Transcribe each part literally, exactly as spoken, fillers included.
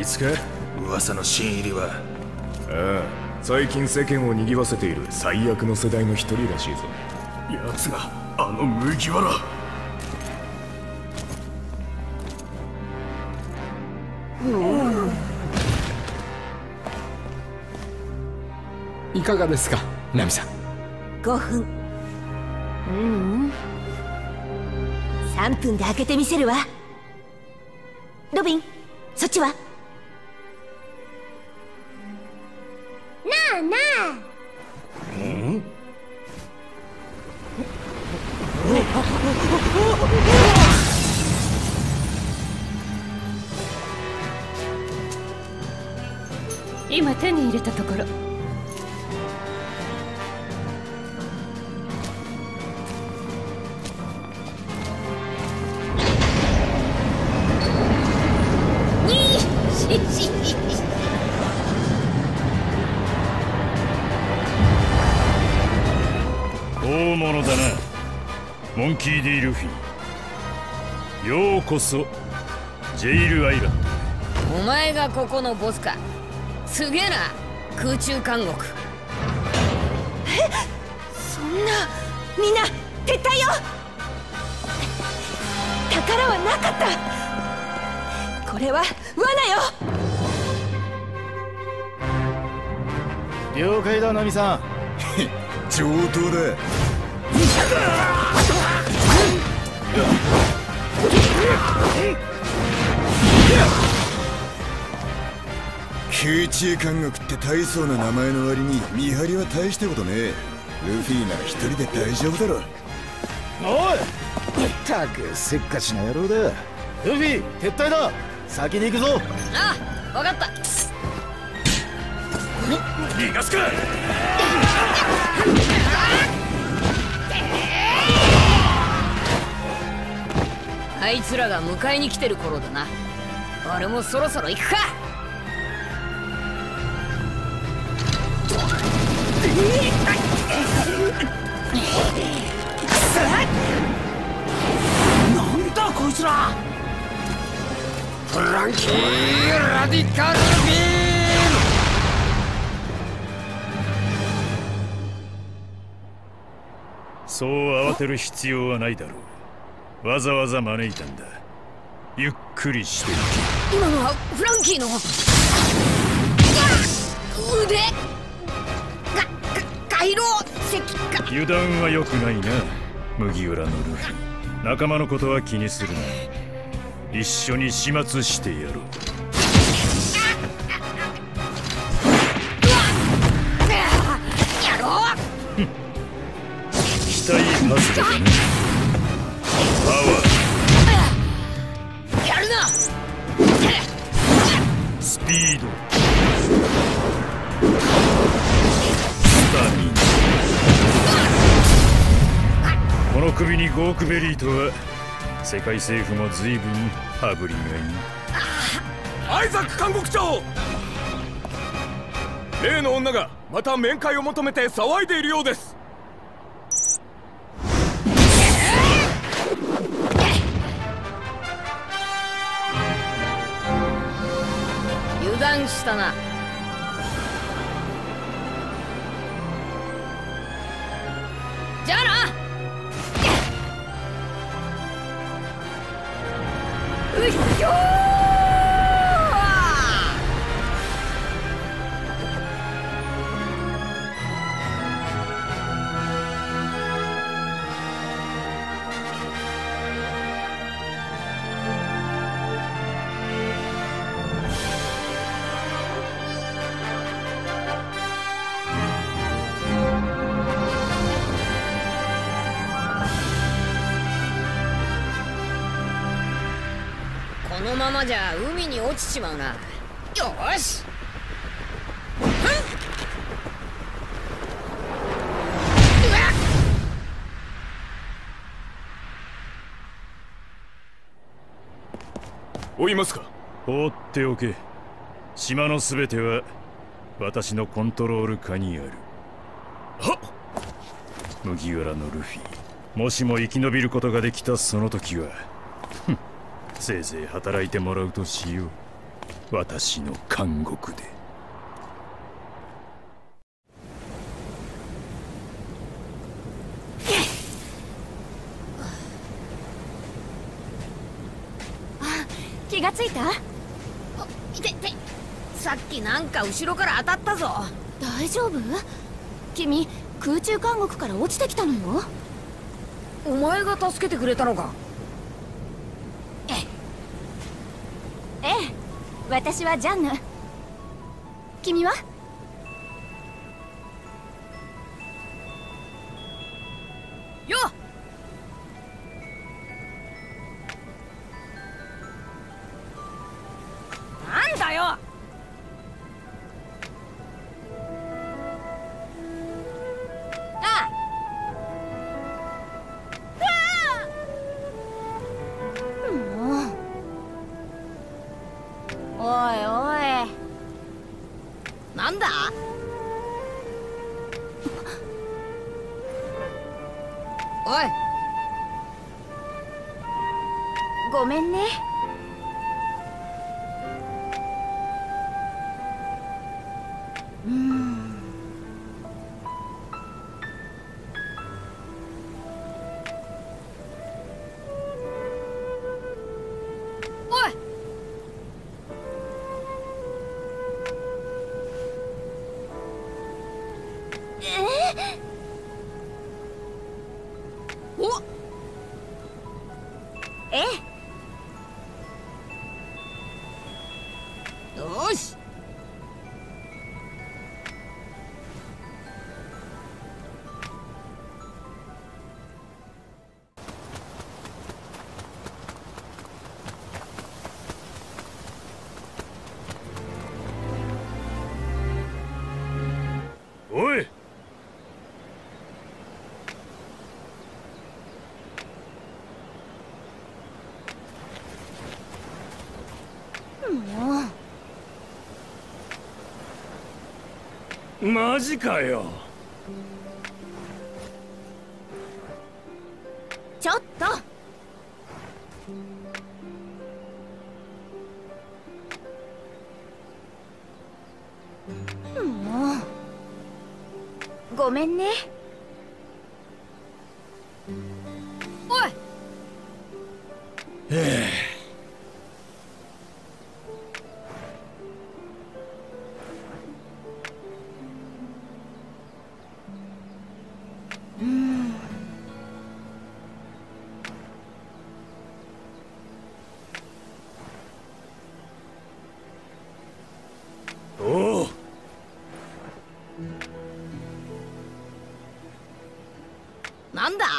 つか、噂の新入りは。 ああ、最近世間を賑わせている最悪の世代の一人らしいぞ。 奴があの麦わら。 いかがですか、ナミさん。 ごふん。ううんさんぷんで開けてみせるわ。ロビン、そっちは？なあなあ。ん？ 今手に入れたところ。 大物だな、モンキー・ディ・ルフィ。ようこそジェイルアイランド。 お前がここのボスか。すげえな、空中監獄。 え、そんな。みんな撤退よ。宝はなかった。これは罠よ。了解だ、ナミさん。 上等だ。 空中監獄って大層な名前の割に見張りは大したことねえ。ルフィなら一人で大丈夫だろ。 おい、ったくせっかちな野郎だ。ルフィ撤退だ、先に行くぞ。 ああ、分かった。 逃がすか。 あいつらが迎えに来てる頃だな。俺もそろそろ行くか。 なんだこいつら。フランキー・ラディカルビーム。 そう慌てる必要はないだろう。わざわざ招いたんだ。ゆっくりしていけ。今のはフランキーの腕。が回路石化。 油断は良くないな、麦わらのルフィ。仲間のことは気にするな。一緒に始末してやろう。 やろう。 期待外れだな。パワー。やるな。 スピード。スタミナ。この首にゴークベリーとは世界政府も随分羽振りがいい。 アイザック監獄長、例の女がまた面会を求めて騒いでいるようです。 油断したな。じゃあな。うっひょー。このままじゃ海に落ちちまうな。よーし。 追いますか。 放っておけ。島のすべては私のコントロール下にある。 はっ。 麦わらのルフィ、もしも生き延びることができたその時は、せいぜい働いてもらうとしよう。 私の監獄で。 気がついた？ ててさっきなんか後ろから当たったぞ。 大丈夫？君空中監獄から落ちてきたのよ。 お前が助けてくれたのか？ ええ、私はジャンヌ。君は？ よっ！なんだよ！あもう。おいおい。 なんだ？おい。 ごめんね。うーん。 おい。 えー、 おええ。 よし。 おい。 もう。 マジかよ。 ちょっと。もう。ごめんね。 おい。 ええ。おう。 なんだ？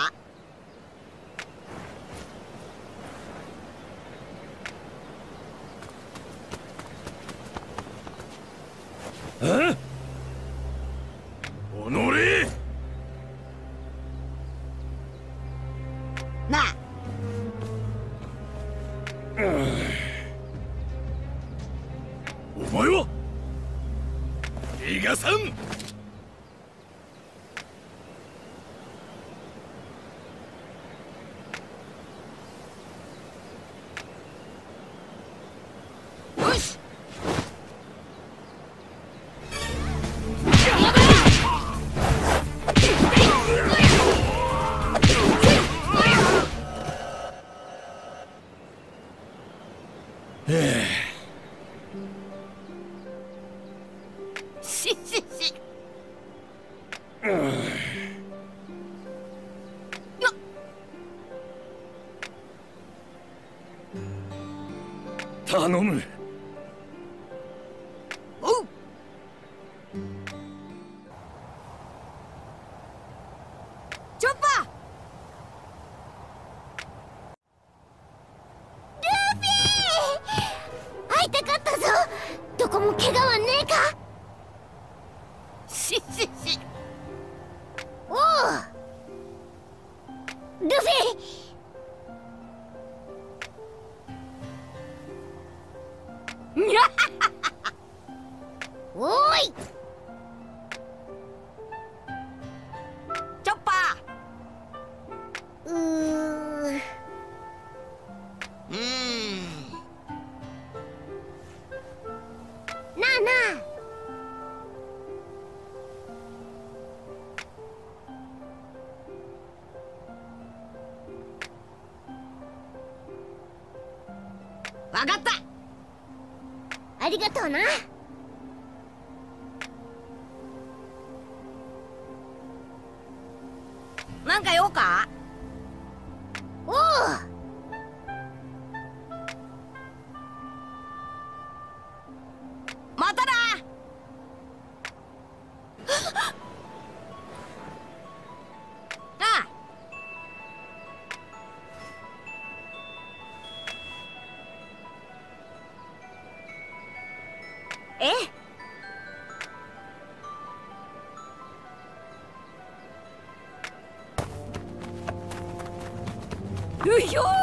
え？おのれ！ なあ。 お前は逃がさん！ よし。ししし。よっ。 頼む。 おう。チョッパー。 ルフィ！会いたかったぞ。どこも怪我はねえか？ ししし。 おう。ルフィ！ にゃはおーい。 チョッパー。 うー。 うーん。 わかった。 ありがとうな。 なんか用か？ おお。 またな。ああ。 ええ。 うひょー。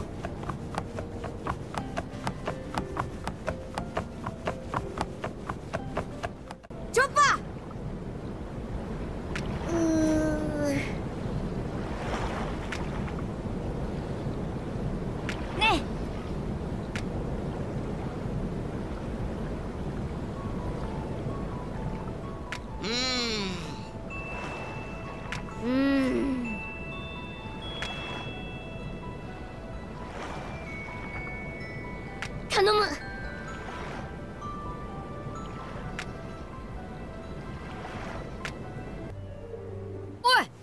チョッパー。 うーねえ。うーん。頼む。 おい。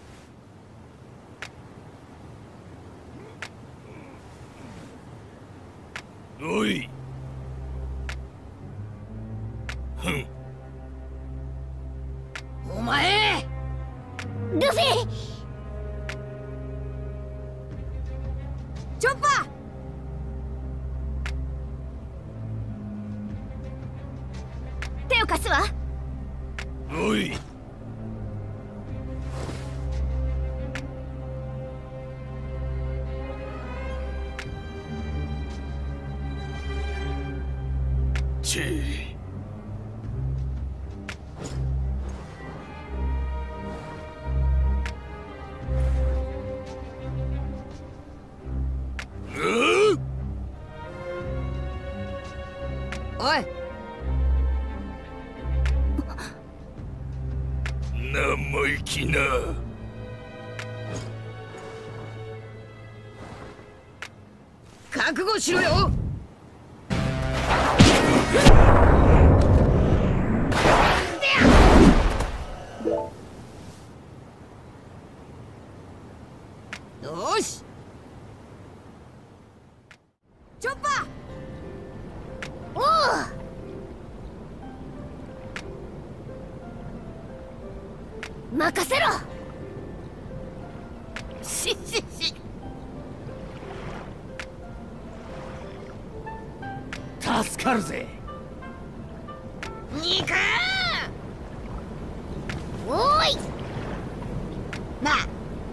おい。ふん。 お前。 ルフィ。 チョッパー。 手を貸すわ。 おい。チー。 おい。 生意気な。 覚悟しろよ。よし。チョッパー。 おお。任せろ。 ししし。 助かるぜ。 にかおーい。 なあ。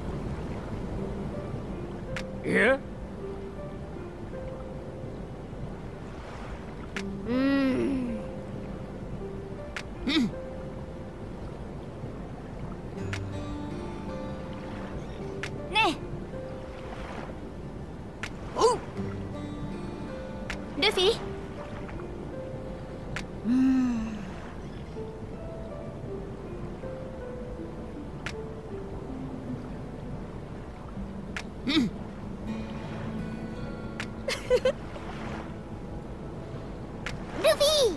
え？ うーん。 うん。 ねおう。 え。ルフィ。うーん。 うんルフィ。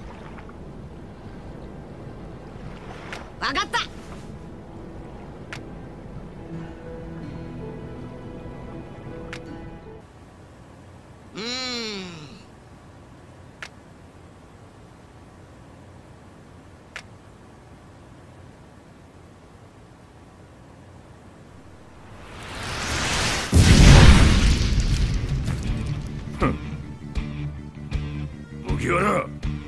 わかった。うーん。 麦わら。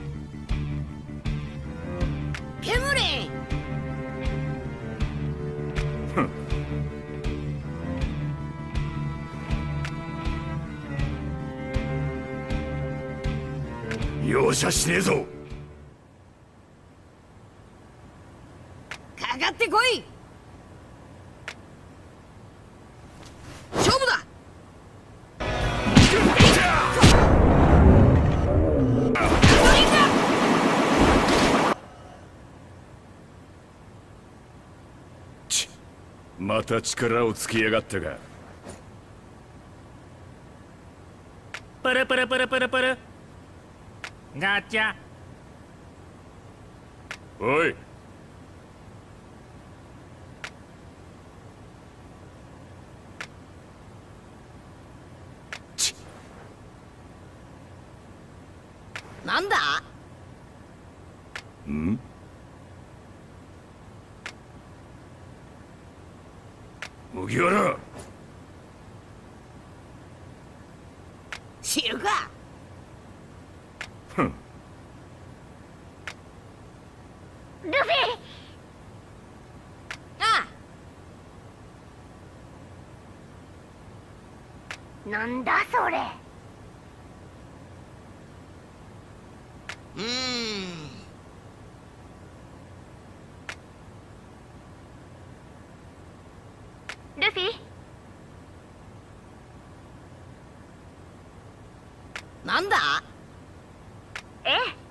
ケムリン。 容赦しねえぞ。 かかってこい。勝負だ。 ち、また力をつけやがったが。 プルプルプルプルプル。ガチャ。 おい。 なんだ？ ん？麦わら。 知るか。 ふん。 ルフィ。 ああ。なんだそれ。 うーん。 ルフィ。 なんだ？ え？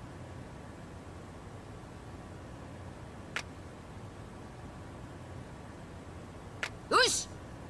よし。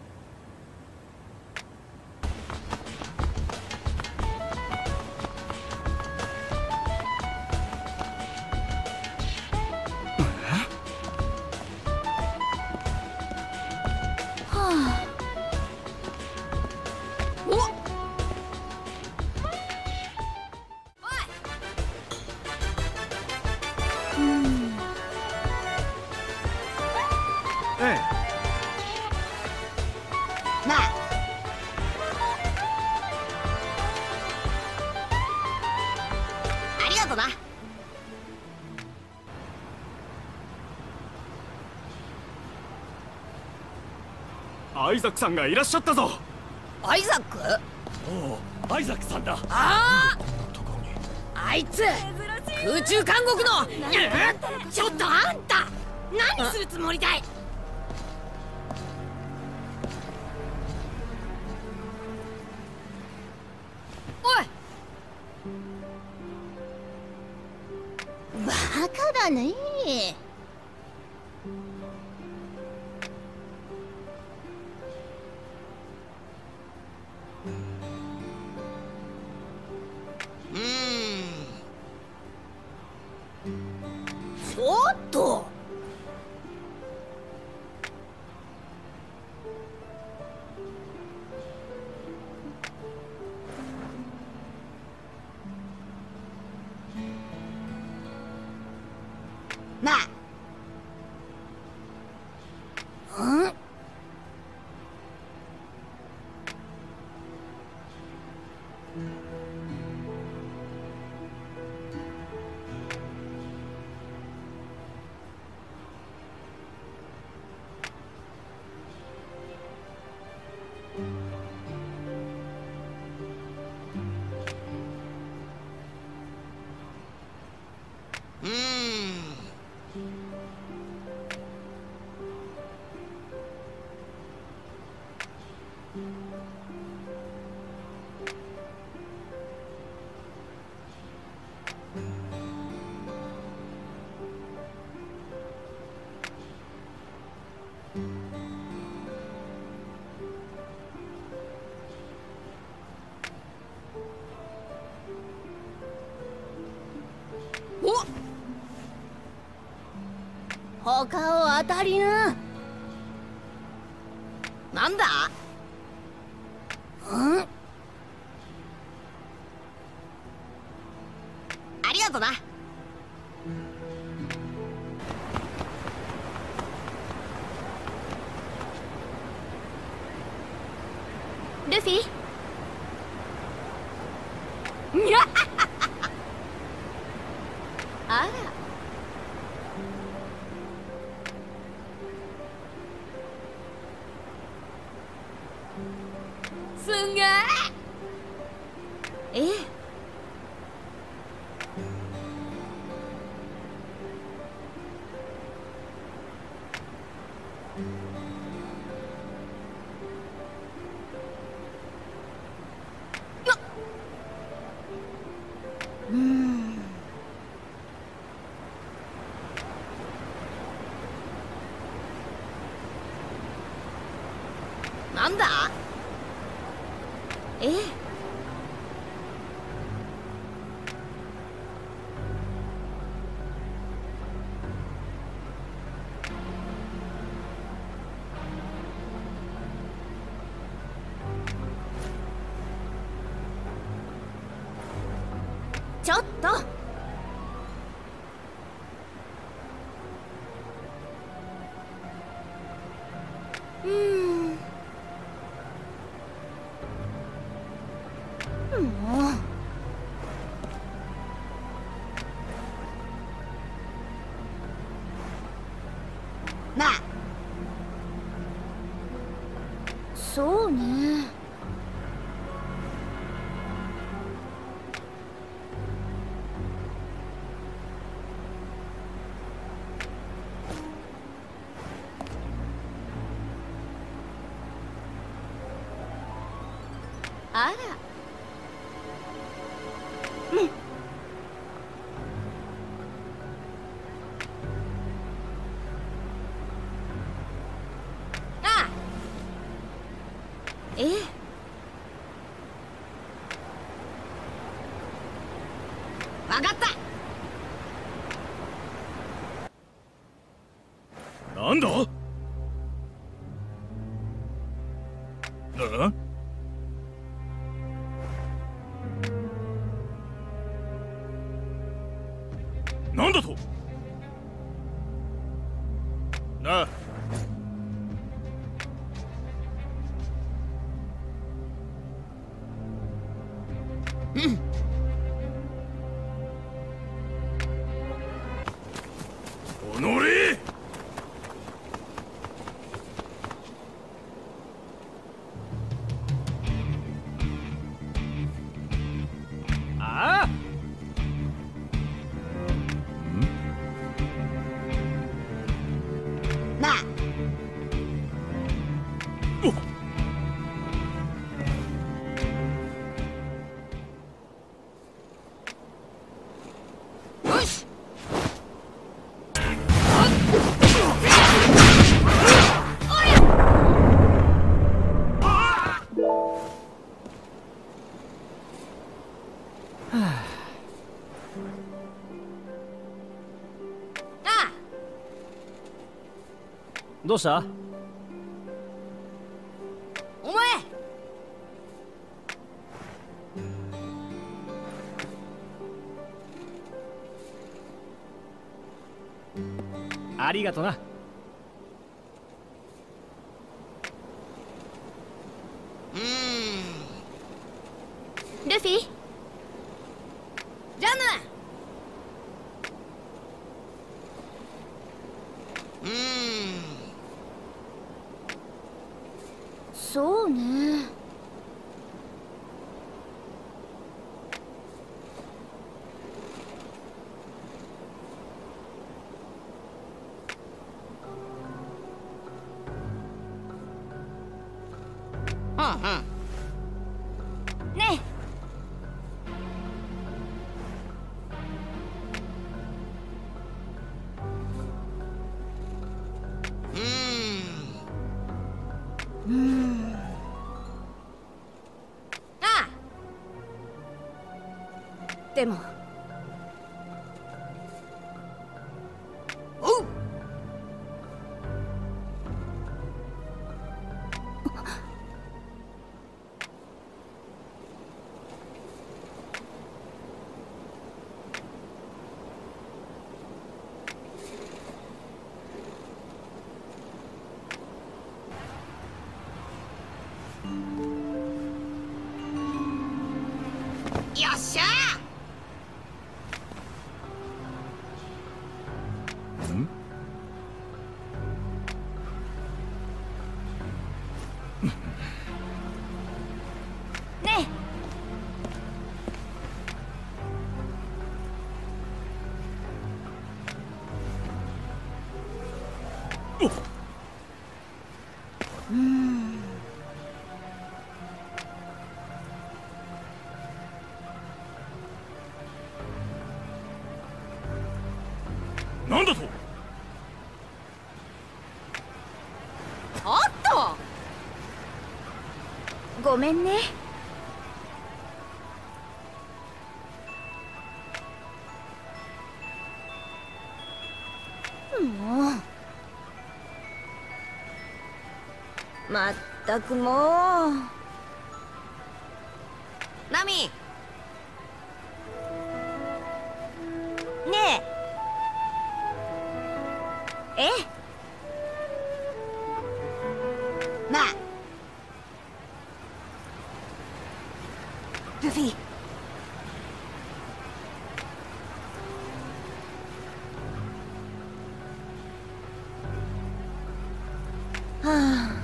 アイザックさんがいらっしゃったぞ。 アイザック？ おお、アイザックさんだ。 ああ、あいつ空中監獄の。 ちょっとあんた何するつもりだい？ おい、 バカだね。 うーん。 ちょっと。 まあ。ん？ うーん。 お、 他を当たりな。 なんだ？ ん？ ありがとな。 ルフィ。あら。 すんげえ。 ええ。うん。 なんだ？ ええ。 ちょっと。うーん。もう。なあ。そうね。あら。うん。ああ。ええ。わかった。 なんだ？あ？なんだと？なあ。 うん。 おのれ！ああ。 なあ。 おっ。 よし。 どうした？ お前。 ありがとな。 うーん。ルフィ。じゃあな。うーん。そうね。うんうん。ねえ。うーん。うーん。ああ。でも。おう。よっしゃー。 ん？ ねおっ。 うーん。 なんだと？ おっと。ごめんね。もう。まったくもう。ナミ。 ね。ええ。まあルフィ、はあ、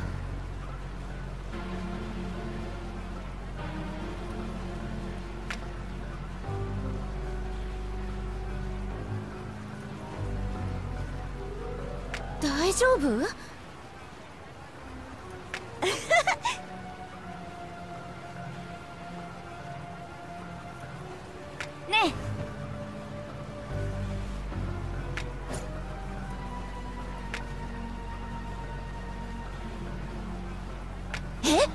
大丈夫？ねえ。え？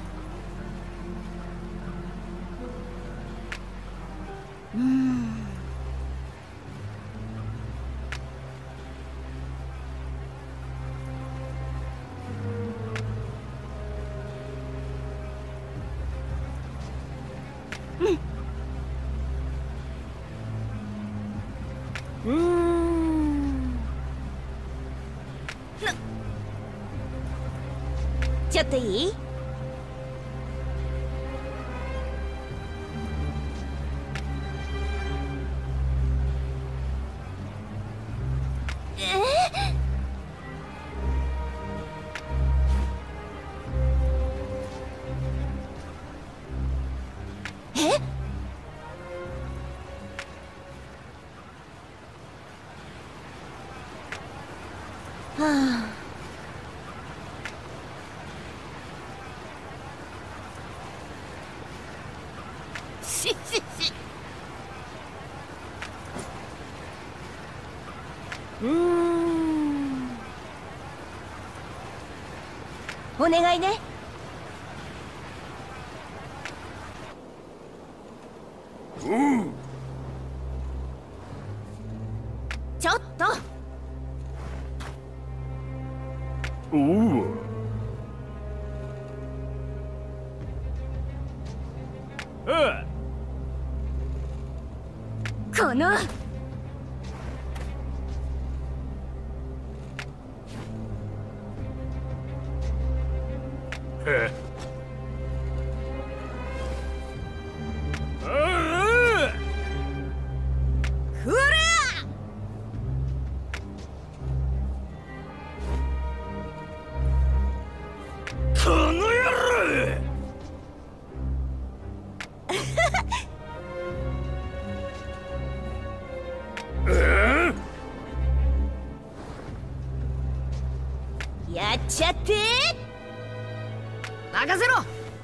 うーん。うーん。なちょっといい？え？え？はあ。ししし。うーん。お願いね。 おう。 ちょっと。 おお。 このへふらこの野郎。 やっちゃって任せろ。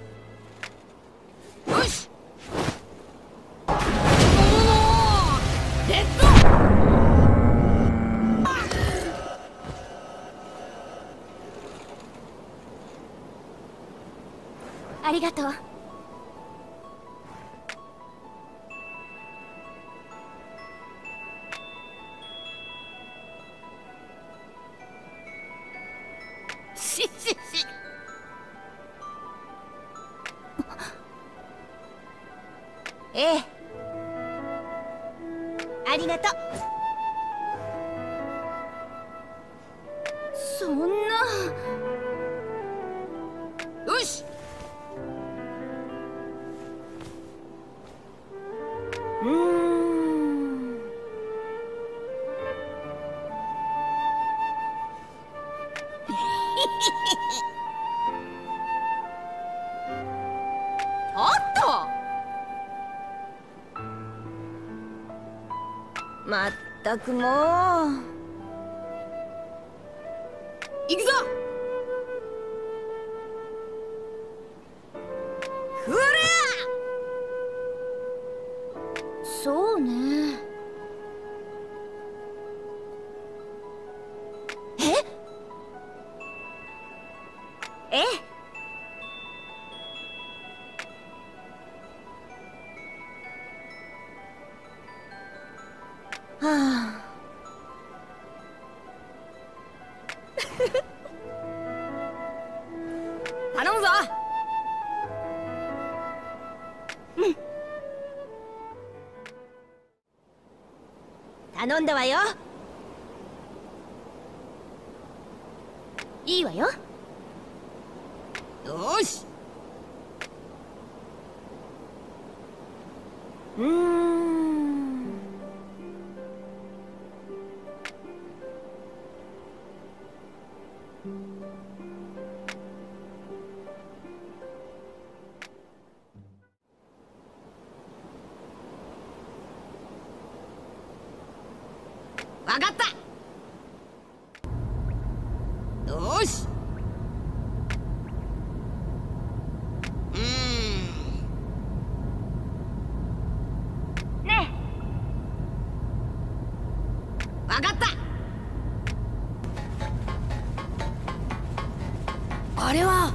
よし。レッド。 ありがとう。 ししし。 ええ。ありがとう。そんな。 よし。 うーん。 おっと。 まったくもう。 行くぞ。 ふらそうね。え？ええ。はあ。 頼むぞ。 頼頼んだわよ。いいわよ。 よし。 うーん。 わかった。よし。うーん。 ねわかった。あれは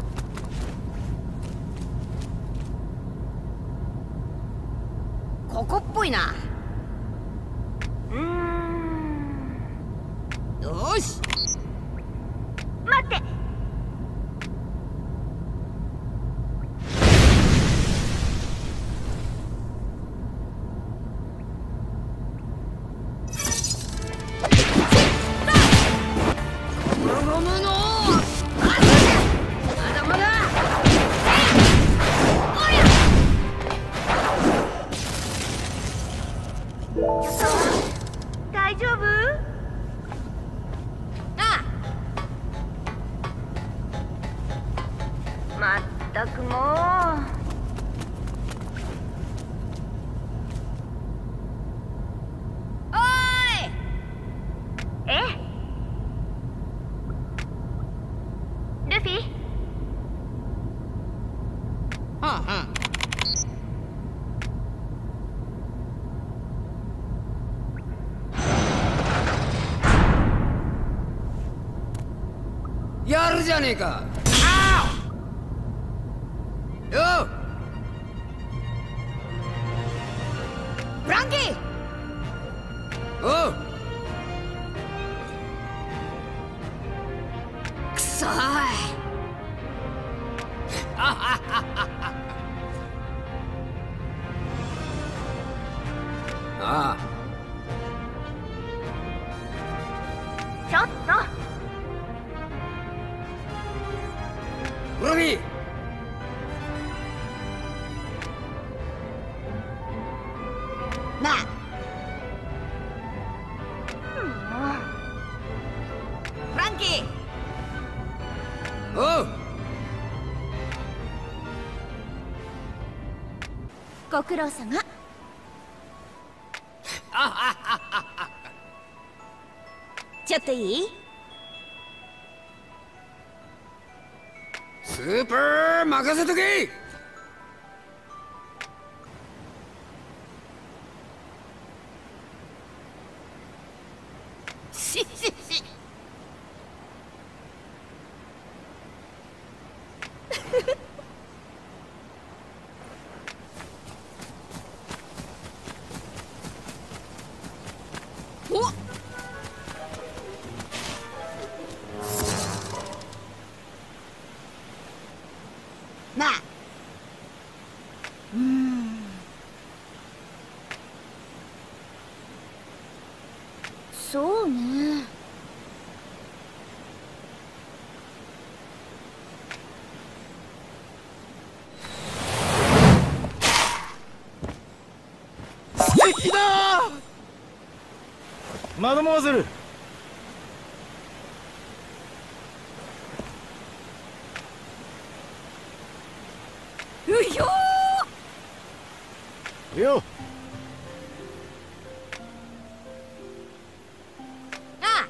ここっぽいな。 うーん。 よし。 待って。 ゴムゴムのまだまだ。おりゃ。 大丈夫？ あまったくもう。 おーい。 え？ルフィ？ うんうん。やるじゃねえか。ようフランキー。おうくそーい。ああちょっと。 ルフィ。なあ。フランキー。おう。 ご苦労様。ちょっといい？ スーパー任せとけ。ししし。おっ。なあ。うーん。 そうね。 素敵だーマドモアゼル。 うひょーよあ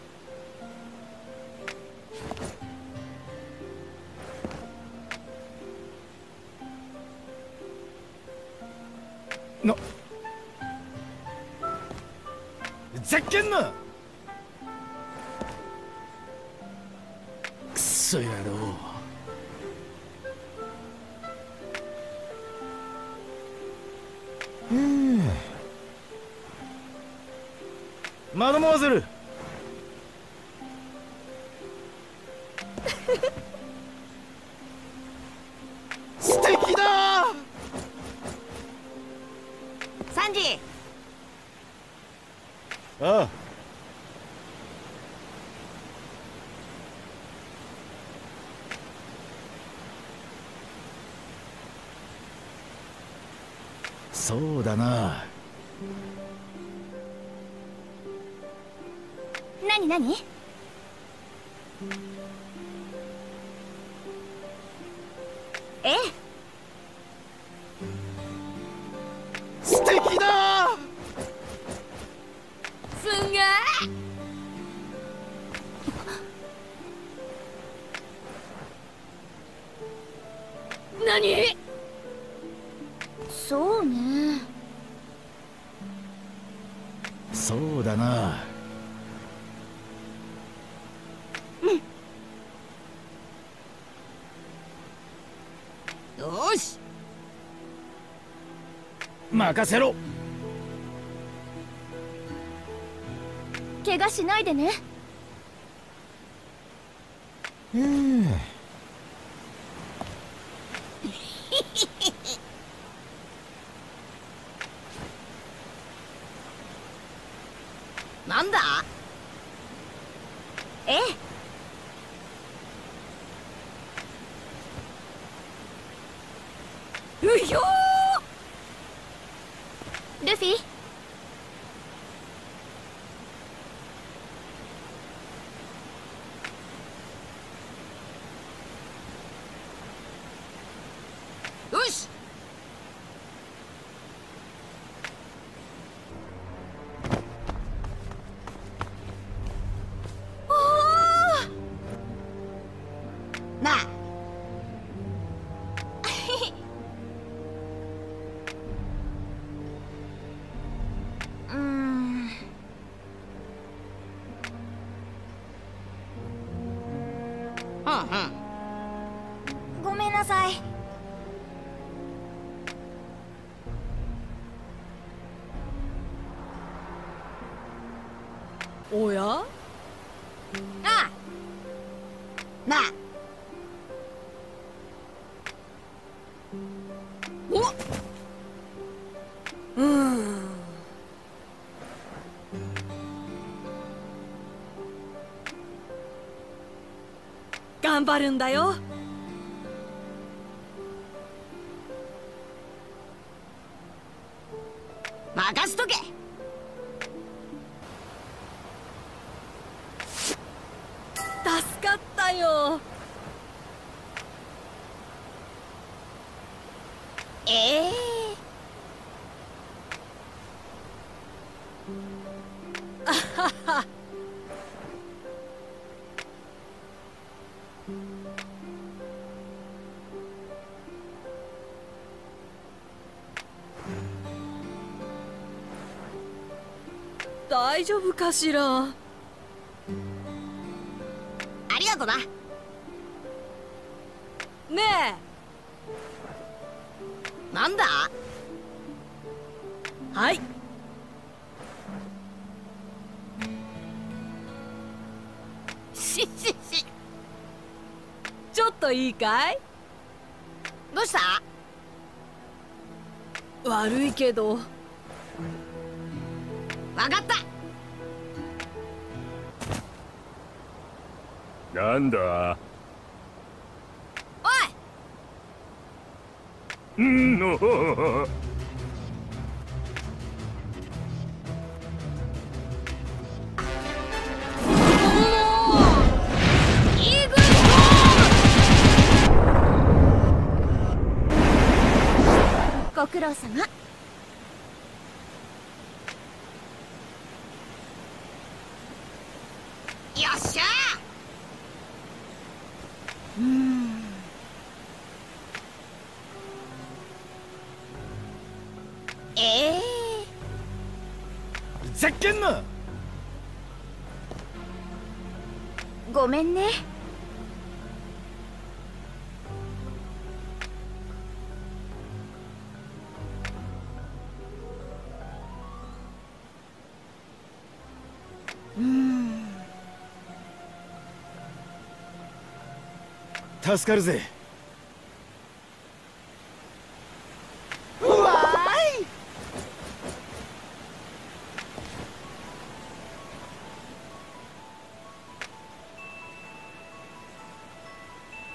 なざっけんな。くそ野郎。うんマドモアゼル。素敵だー。 サンジ。 そうだな。 何何？ええ。 素敵だ。 すんげえ。何？ そうね。 そうだな。 よし。 任せろ。 怪我しないでね。 うん。 なんだ？ ええ。 うひょー。ルフィ。 よし。なあ。 うーん。 うんうん。 ごめんなさい。 おや？ああ。なあ。おっ。うーん。頑張るんだよ。任しとけ。助かったよ。 ええ。 あはは。大丈夫かしら。ありがとな。ねえ。なんだ？はい。ししし。ちょっといいかい？どうした？悪いけど。わかった。 なんだ？ おい。 んの。 ご苦労様。 よっしゃー。 うーん。ええざっけんな。 ごめんね。うーん。 助かるぜ。 うわーい。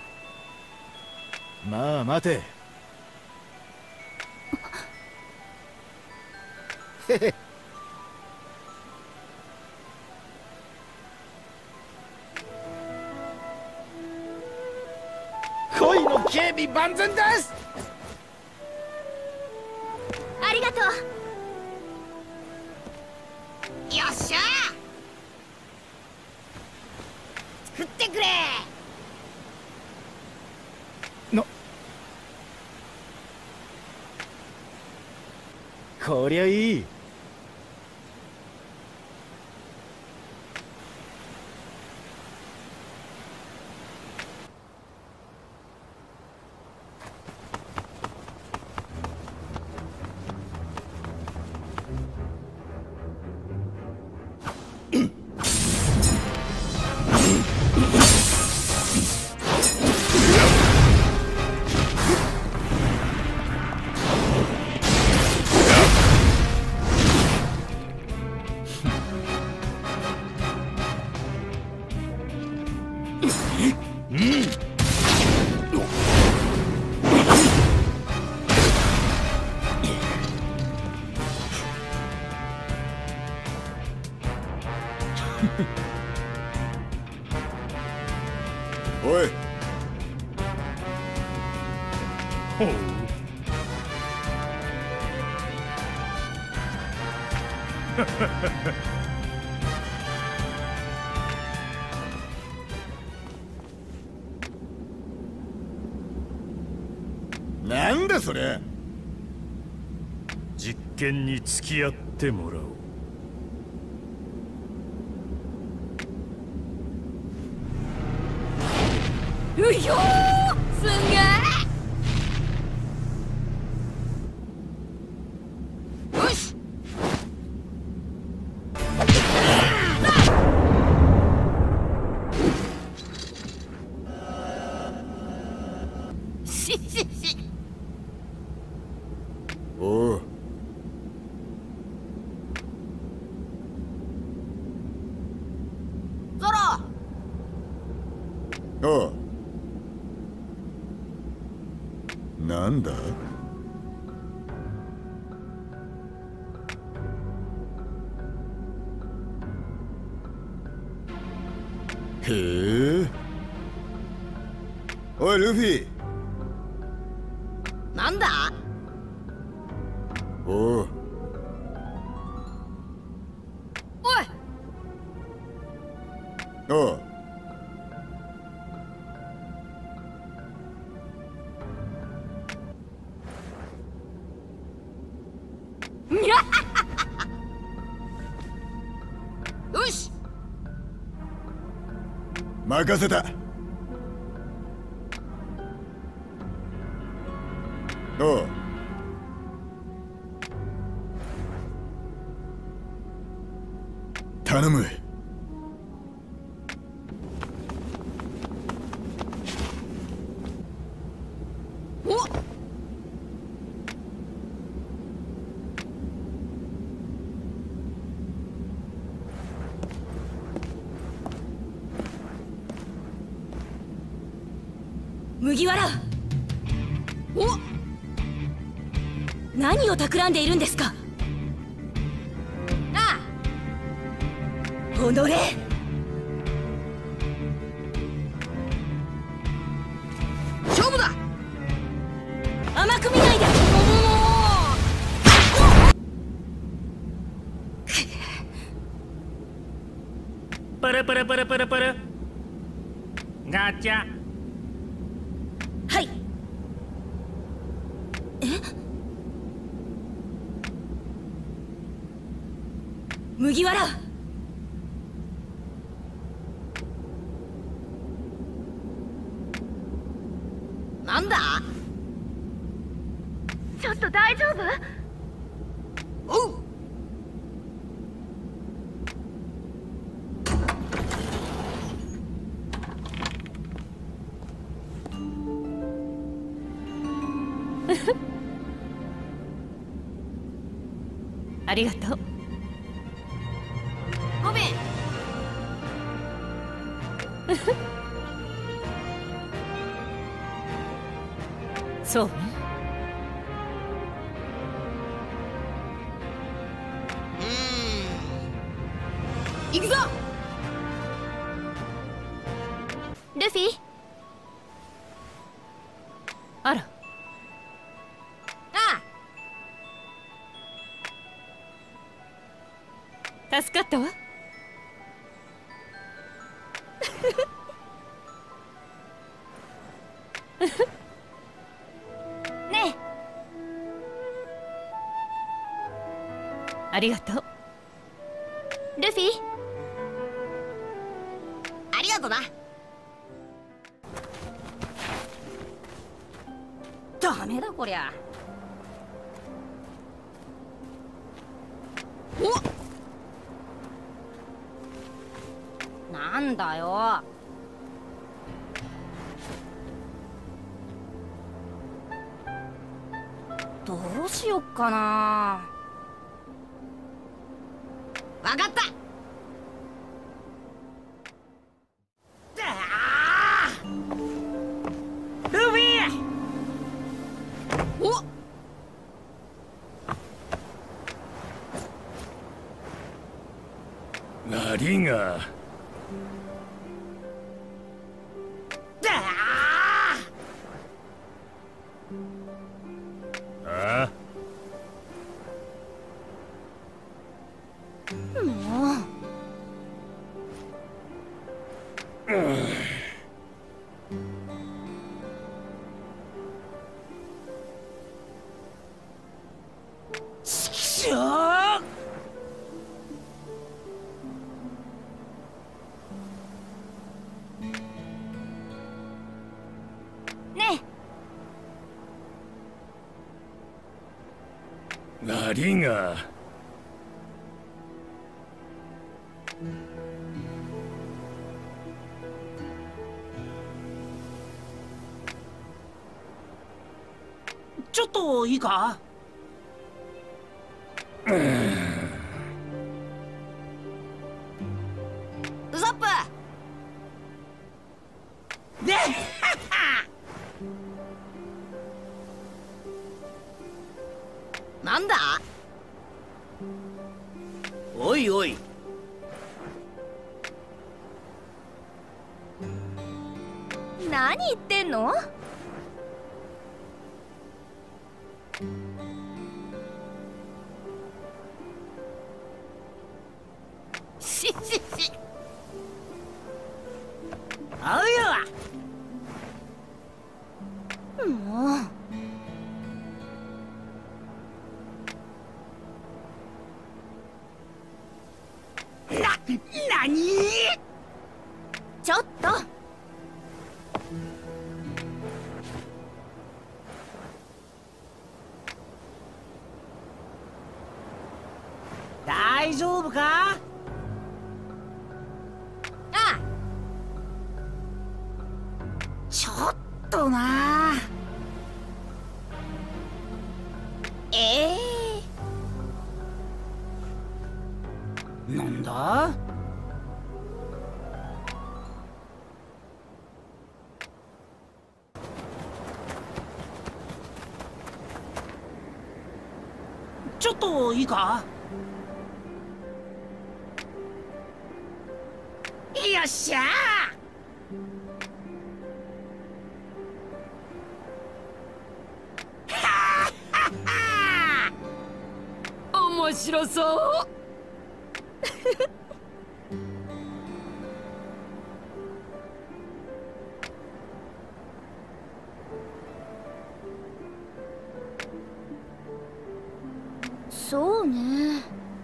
まあ待て。 恋の警備万全です。 ありがとう。 よっしゃー、作ってくれ。 な、こりゃいい。 おい。 ほう。 なんだそれ。 実験に付き合ってもらおう。 うひょー、すんげー。よし。ししし。 おう。 ゾロ。 おう。なんだ。へえ。おいルフィ。 なんだ。 おう。 おい。 おう。 よし。 任せた。おう。頼む。 お。 麦わら。 お。 何を企んでいるんですか。 ああ。 おのれ。 勝負だ。 甘く見ないで。 パラパラパラパラパラ。ガチャ。 はい。え？麦わら。 なんだ。 ちょっと大丈夫？ おう。 ありがとう。 ロビン。 そうね。 ルフィ。 あら。 ああ、 助かったわ。 ねえ。 ありがとう。 ルフィ、ありがとな。ダメだこりゃ。お、なんだよ。どうしよっかな。わかった。 ルフィ。 お、 悪いがああ、 もう。 ちくしょう。 ねえ。 悪いがちょっといいか。 ウソップ。 でなんだ。 おいおい。 何言ってんの。ししし。 合うよ。 もう。 な、なに。 ちょっと。 大丈夫か。 ああ。 ちょっとな。 ええ。 なんだ。ちょっといいか。よっしゃー。面白そう。 そうね。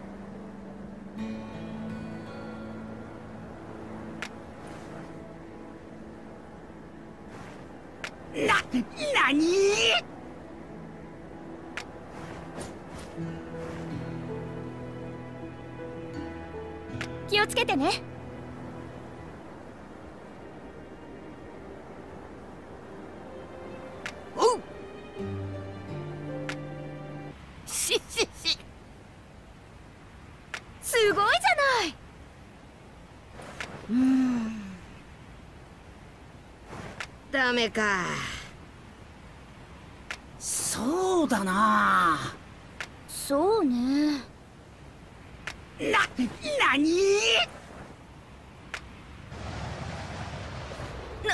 な、なに。 気をつけてね。 おう。 ししし。すごいじゃない。 うーん、ダメか。 そうだな。 そうね。 な、なに。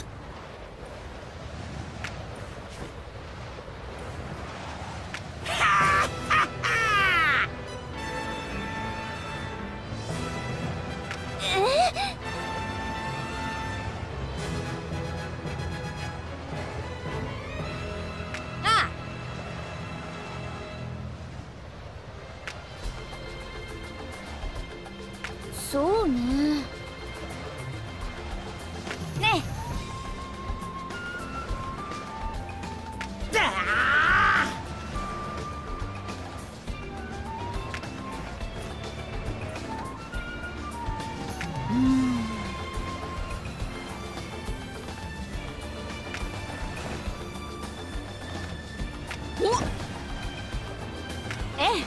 そうね。ねえ。だあ。うん。お。え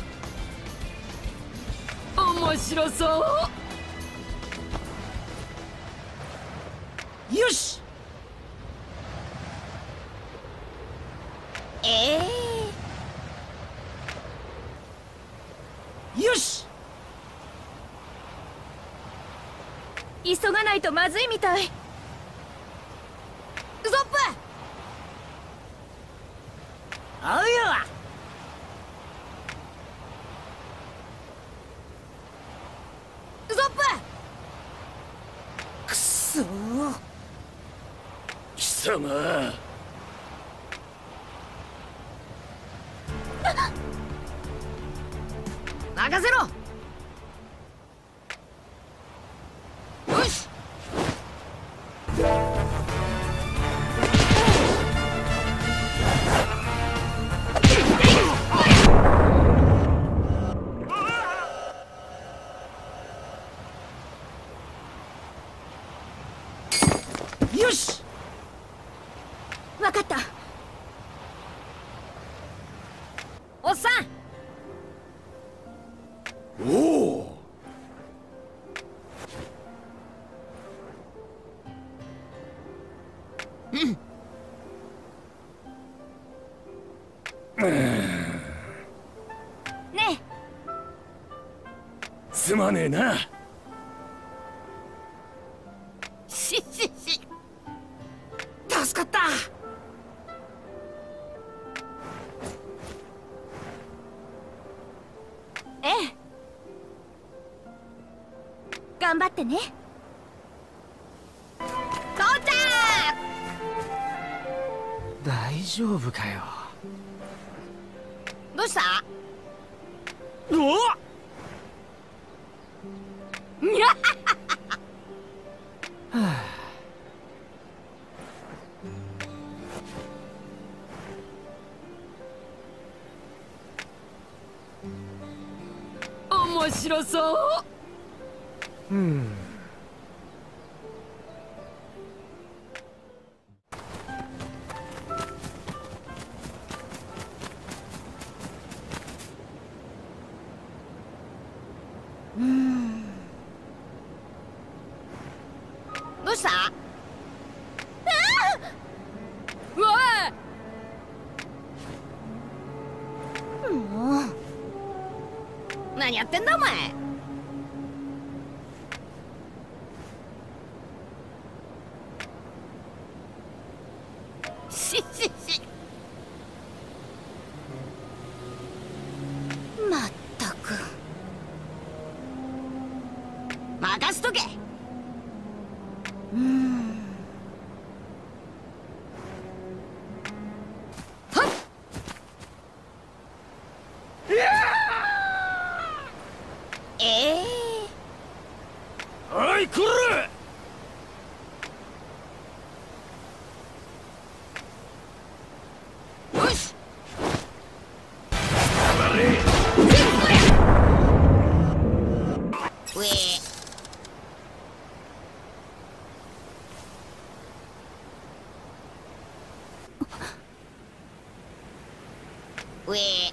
え。面白そう。よし。ええ。よし。急がないとまずいみたい。ウソップ。おうよ。ウソップ。くそー。 貴様。 任せろ。よし。よし。わかった。おっさん。 おお。 うん。ねえ。 すまねえな。 ししし。助かった。ええ。頑張ってね。到着。 大丈夫かよ。 どうした？ おっ。 にゃ。面白そう。 うん。 うん。どうした？ああ！うわあ！もう何やってんだお前。ししし。まったく。任しとけ。うん。はっ。ええおい、来る。 よし。うえ。うえ。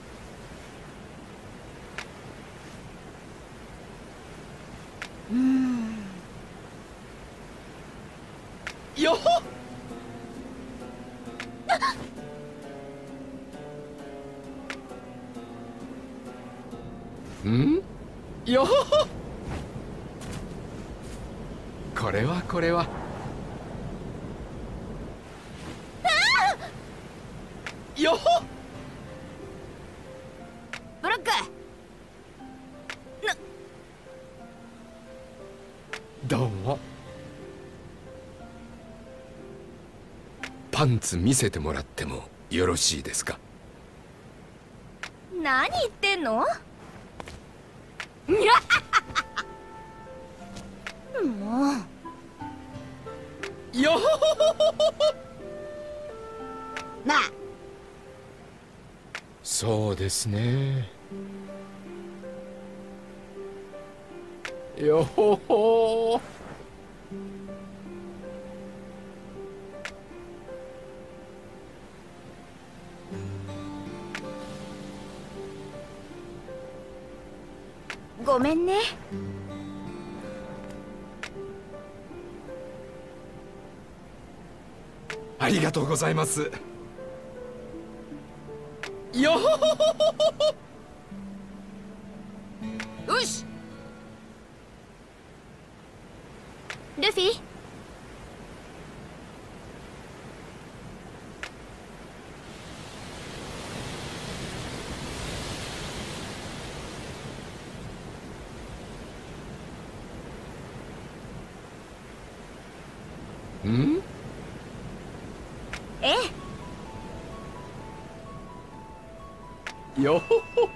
うん。 よっ。 ん？よほほ。これはこれは。 よっ。 ブロック。な。 どうも。パンツ見せてもらってもよろしいですか？ 何言ってんの？ もよほほほほほ。 なあ、 そうですね。よほほ。 ごめんね。 ありがとうございます。よほほほほほ。 よし。ルフィ、 ん？ ええ。よほほ。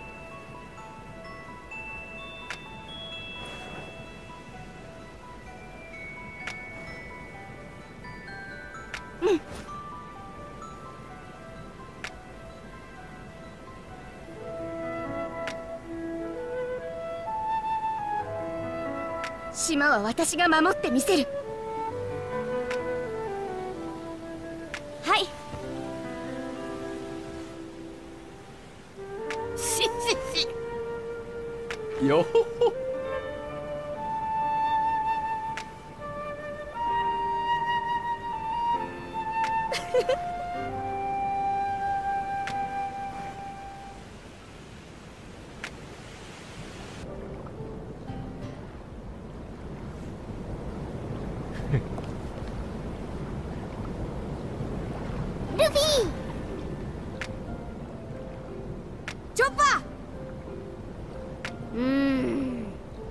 島は私が守ってみせる。はい。ししし。 よほほ。 ルフィ、チョッパー。うーん。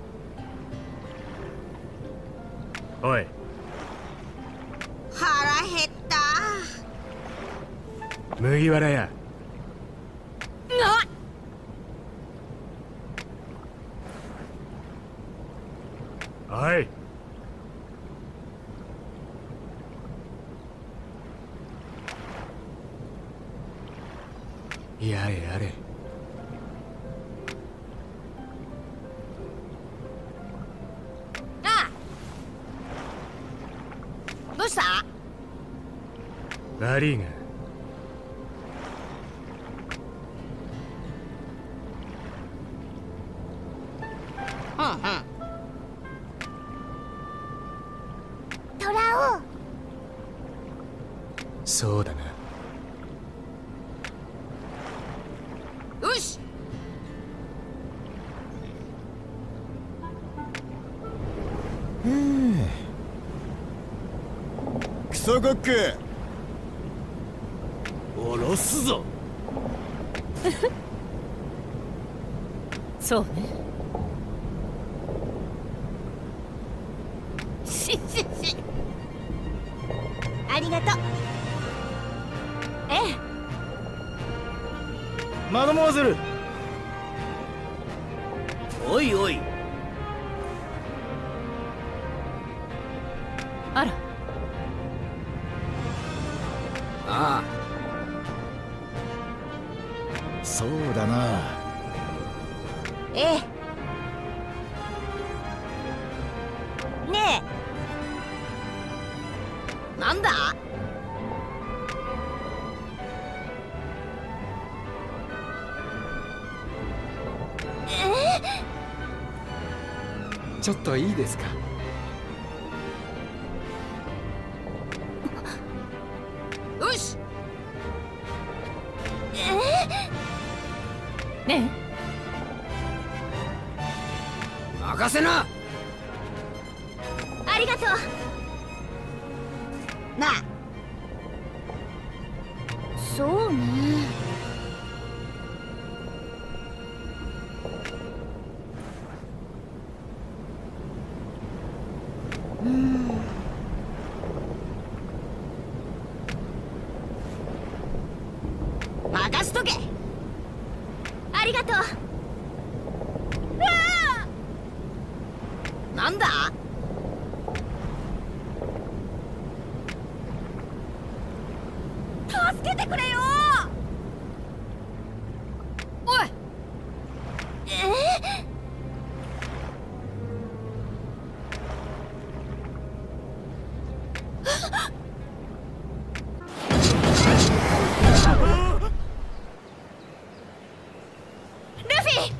おい、 腹減った。 麦わらや。 な。 おい。やれやれ。 ああ、どうした？ 悪いが。 うんうん。トラオ。 そうだな。 よし。 クソコック、 下ろすぞ。 そうね。 ししし。ありがとう。ええ。 マドモアゼル。おいおい。 あら。 ああ、 そうだな。 ええ。ねえ。なんだ？ ちょっといいですか？ よし。 ね任せな。 ありがとう。なあ。そうね。うん。任しとけ。ありがとう。うわあ！なんだ？ くれよ。おい。 えルフィ、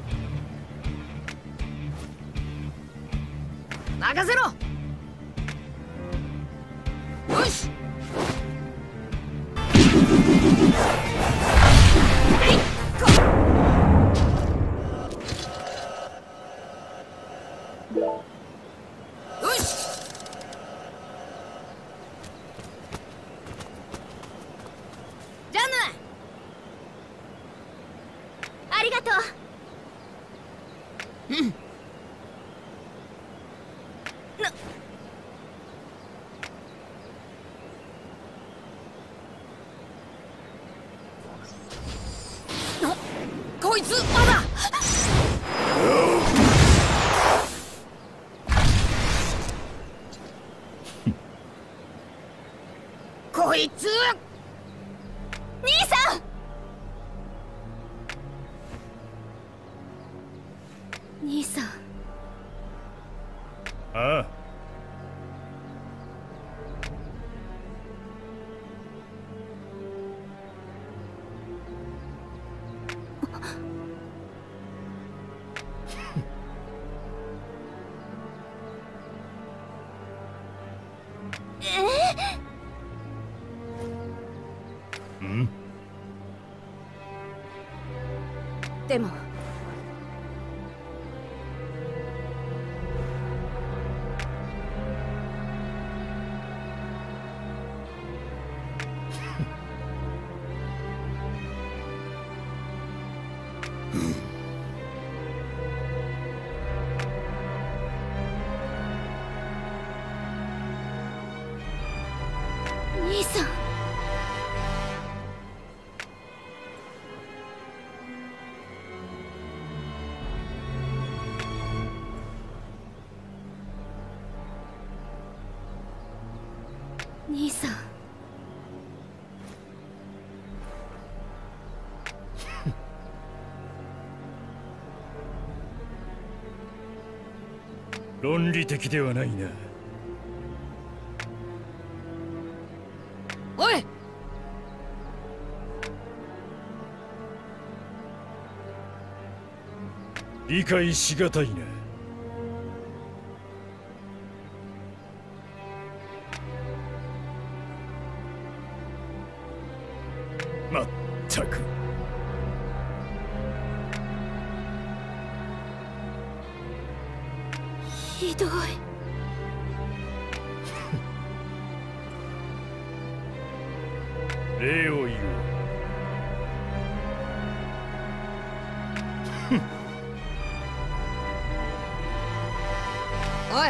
任せろ。よし。 ありがとう。うん。なこいつまだ。こいつ兄さん。兄さん。 ああ。 えん？ でも兄さん。兄さん。 論理的ではないな。 おい。 理解しがたいな。まったく。 ひどい。 礼を言おう。 おい。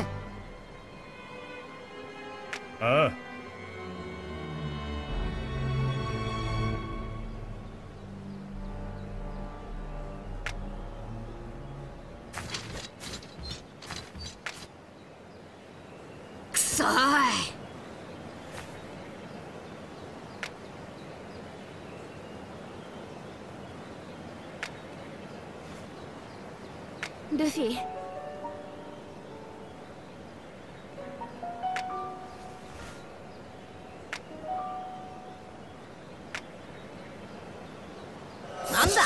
ああ。 くそーい。 ルフィ。 なんだ。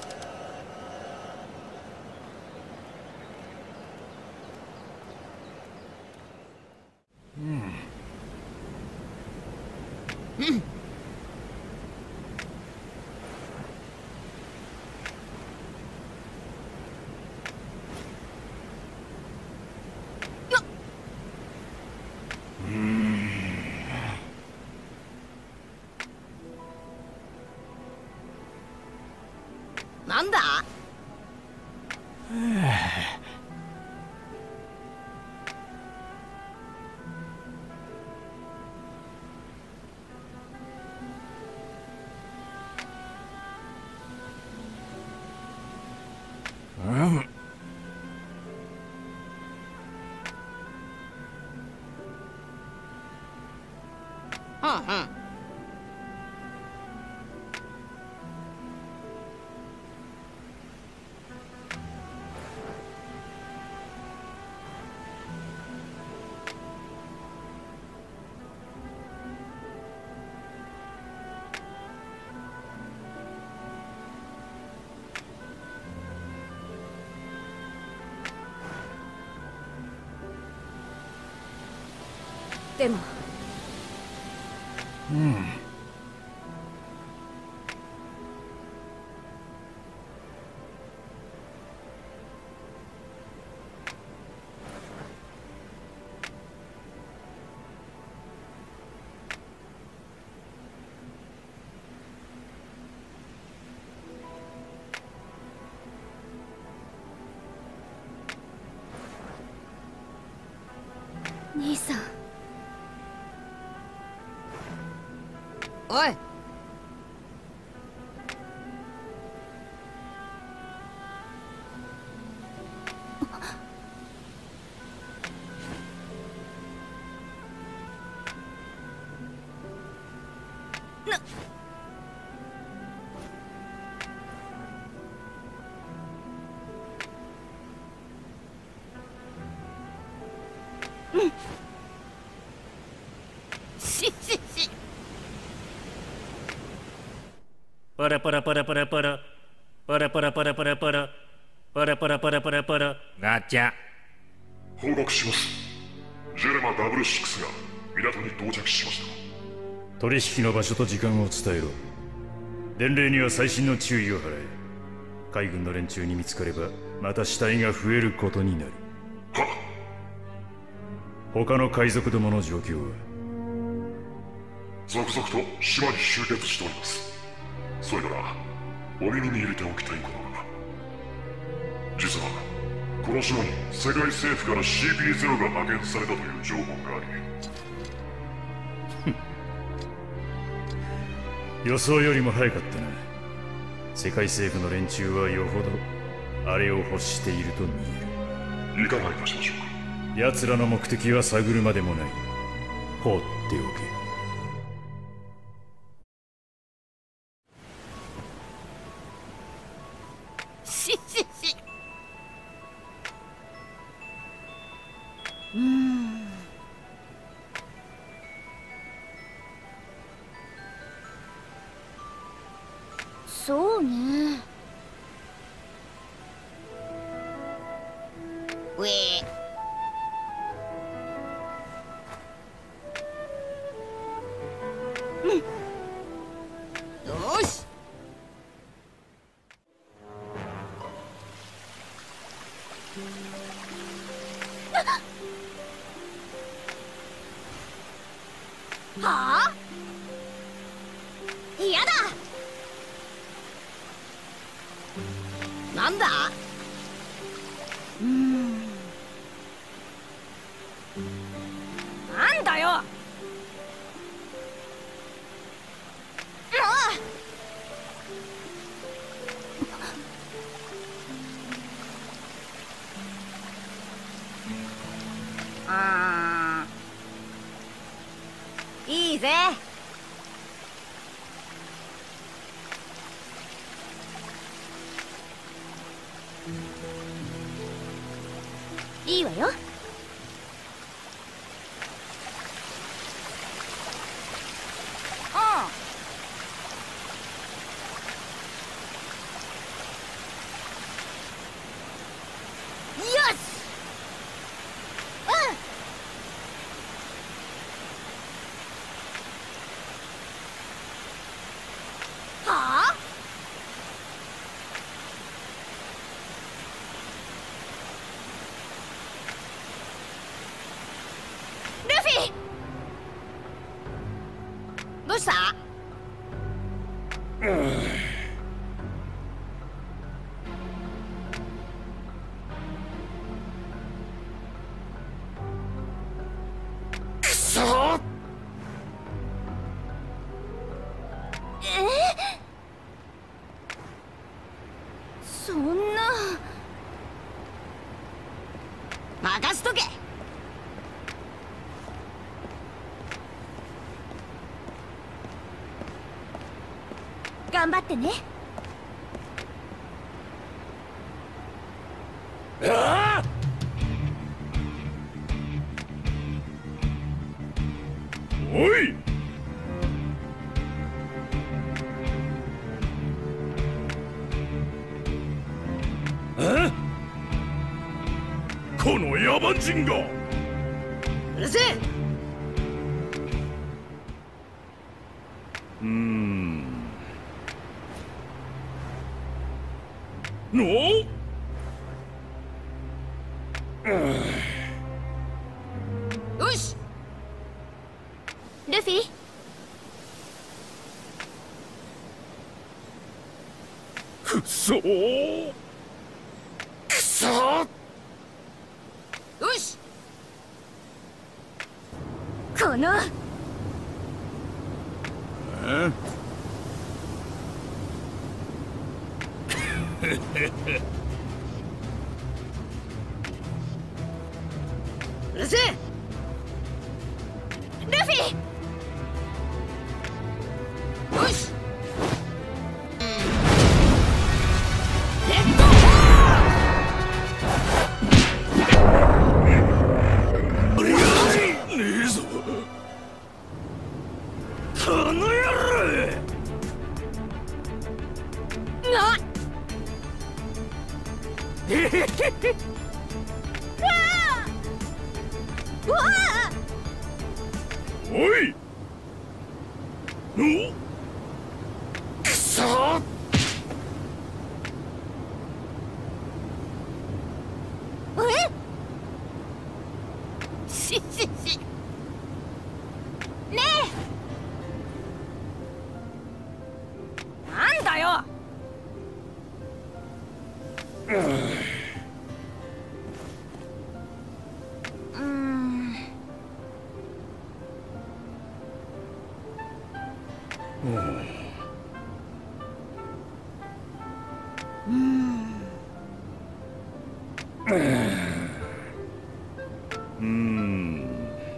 うんうん。なんだ。 うんはんはん。 でもうん。 兄さん。 おい。なうんしししパラパラパラパラパラパラパラパラパラパラパラパラパラパラパラガチャ。 報告します。ジェレマダブルシックスが港に到着しました。 取引の場所と時間を伝えろ。伝令には細心の注意を払え。海軍の連中に見つかればまた死体が増えることになる。 はっ。 他の海賊どもの状況は？ 続々と島に集結しております。それからお耳に入れておきたいことが、実はこの島に世界政府から シーピーゼロ が派遣されたという情報があり予想よりも早かったな。世界政府の連中はよほどあれを欲していると見える。いかがいたしましょうか。 奴らの目的は探るまでもない。放っておけ。 しししうーんそうね。 うえうんよしはあ嫌だ。なんだ。うーんなんだよ。ああいいぜ。 いいわよ。 どうした？ くそー。 えそんな。 任しとけ。 頑張ってね。 ああ！おい！え？この野蛮人が！ うるせえ。 よしルフィ、 くそーくそーよしこのうるせえルフィ、 よしうわおいおくそーえしししねなんだよえ、うーん、うーん、 うーん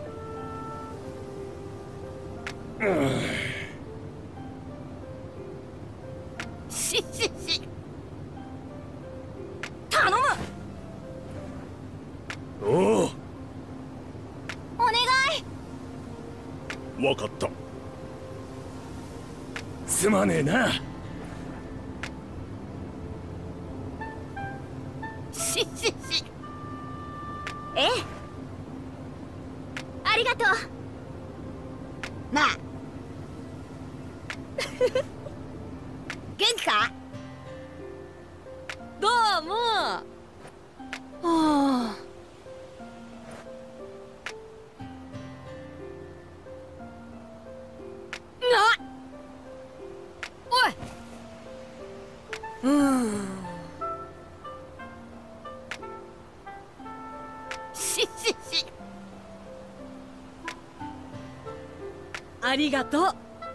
ししし頼むおおお願い。 わかった。すまねえな。 しししええ、ありがとう。 なあ元気かどうもはあなおいうーんしししありがとう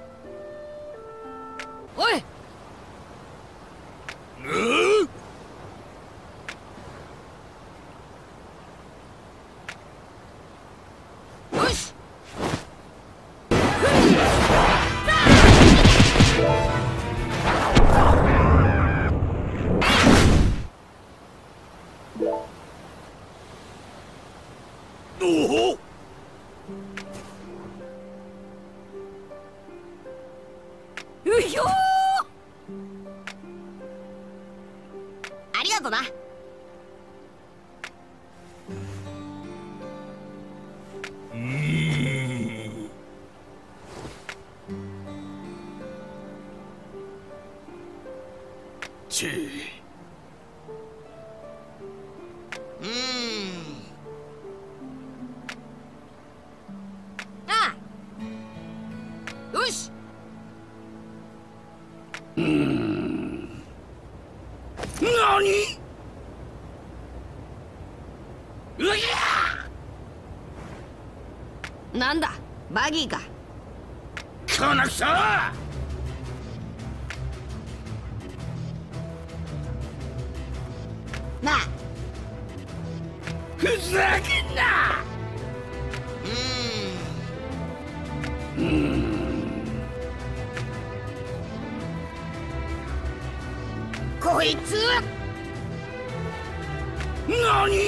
おいよしおおうひょーありがとなちーうーんああよしうーんなにうぎゃーなんだバギーかこのくそなあふざけんなうーんうーんこいつなに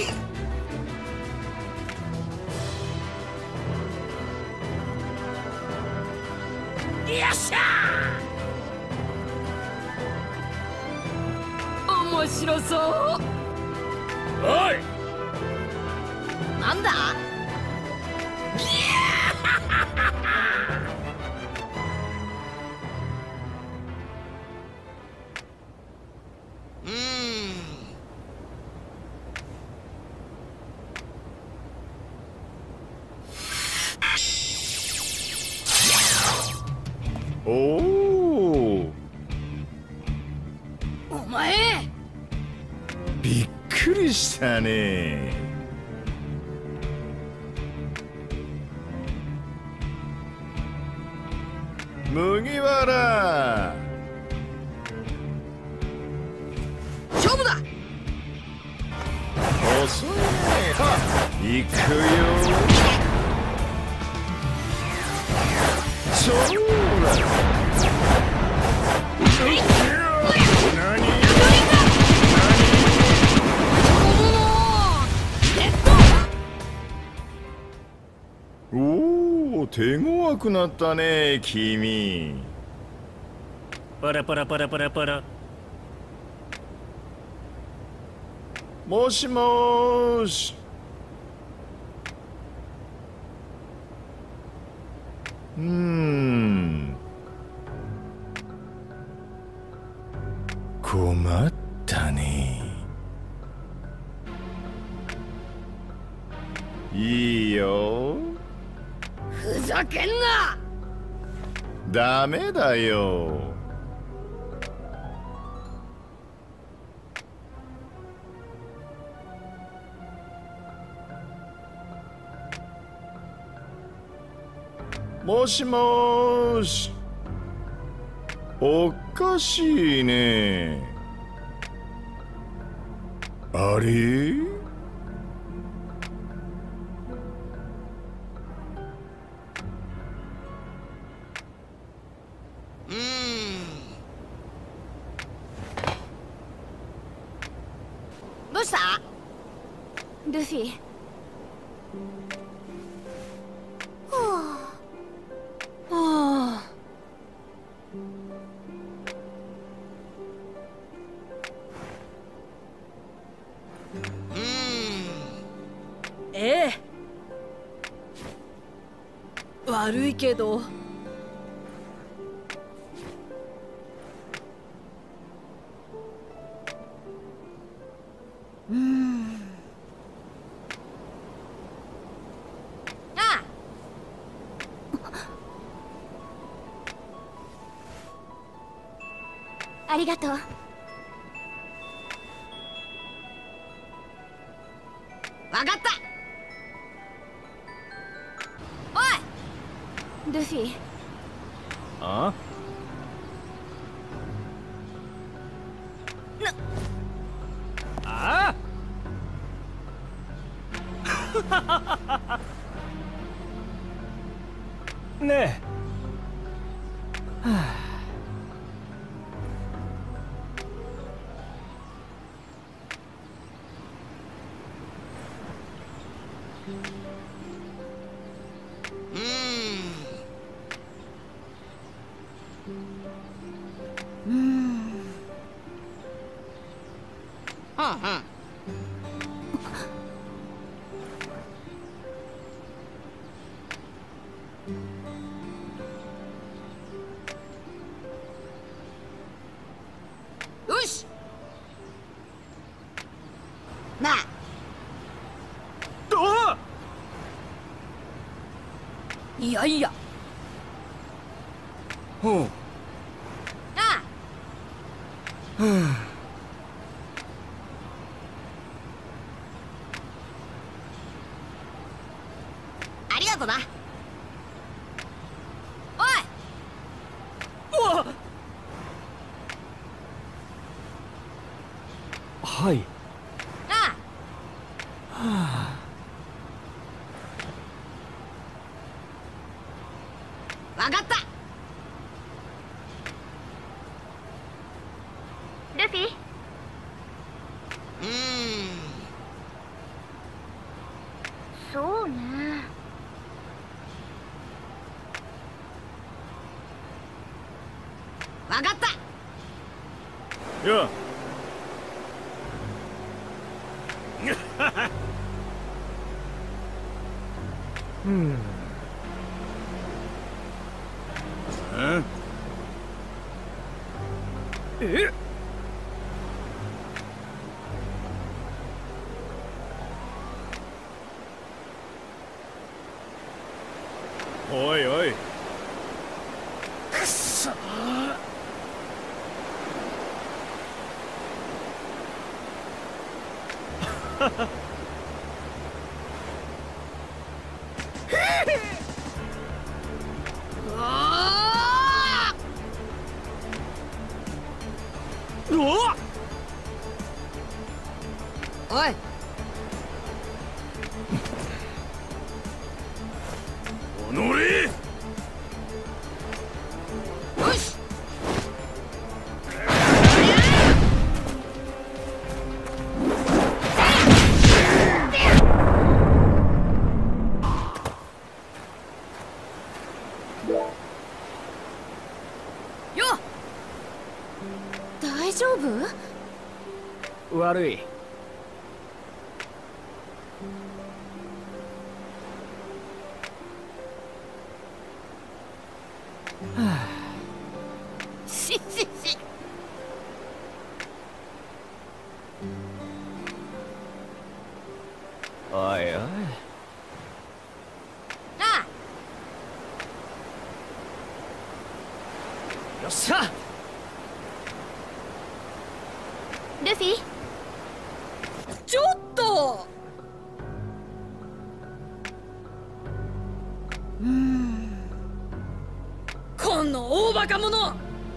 よっしゃー面白そうおいなんだうーんおお、 お前びっくりしたね。麦わら、 勝負だ。 遅いね。行くよ。そうだ。おお、手強くなったね君。 パラパラパラパラパラ。 もしもーし。うーん、困ったね。いいよ。 ふざけんな。 ダメだよ。もしもーし。おかしいね。あれ？ どうした？ ルフィ。はあ。はあ。 ええ。悪いけど。うん。ああ。ありがとう。 わかった。おい、 ルフィ。 あ？ な。 ああねえ。はあ。 うん。はんはん。よし。なあ。 あ！ いやいや。 ほう。 ああ。はあ。ありがとな。おい。 うわっ。はい。 なあ。 はあ。 わかった。 ルフィ。 うーん。 そうね。 わかった。 よ。 うん。 え？ え？ おいおい。 くっそさあおいおのれよしよっ大丈夫？ 悪い。 しししおいおい。 あよっしゃ。 ルフィ、 ちょっとうーんこの大バカ者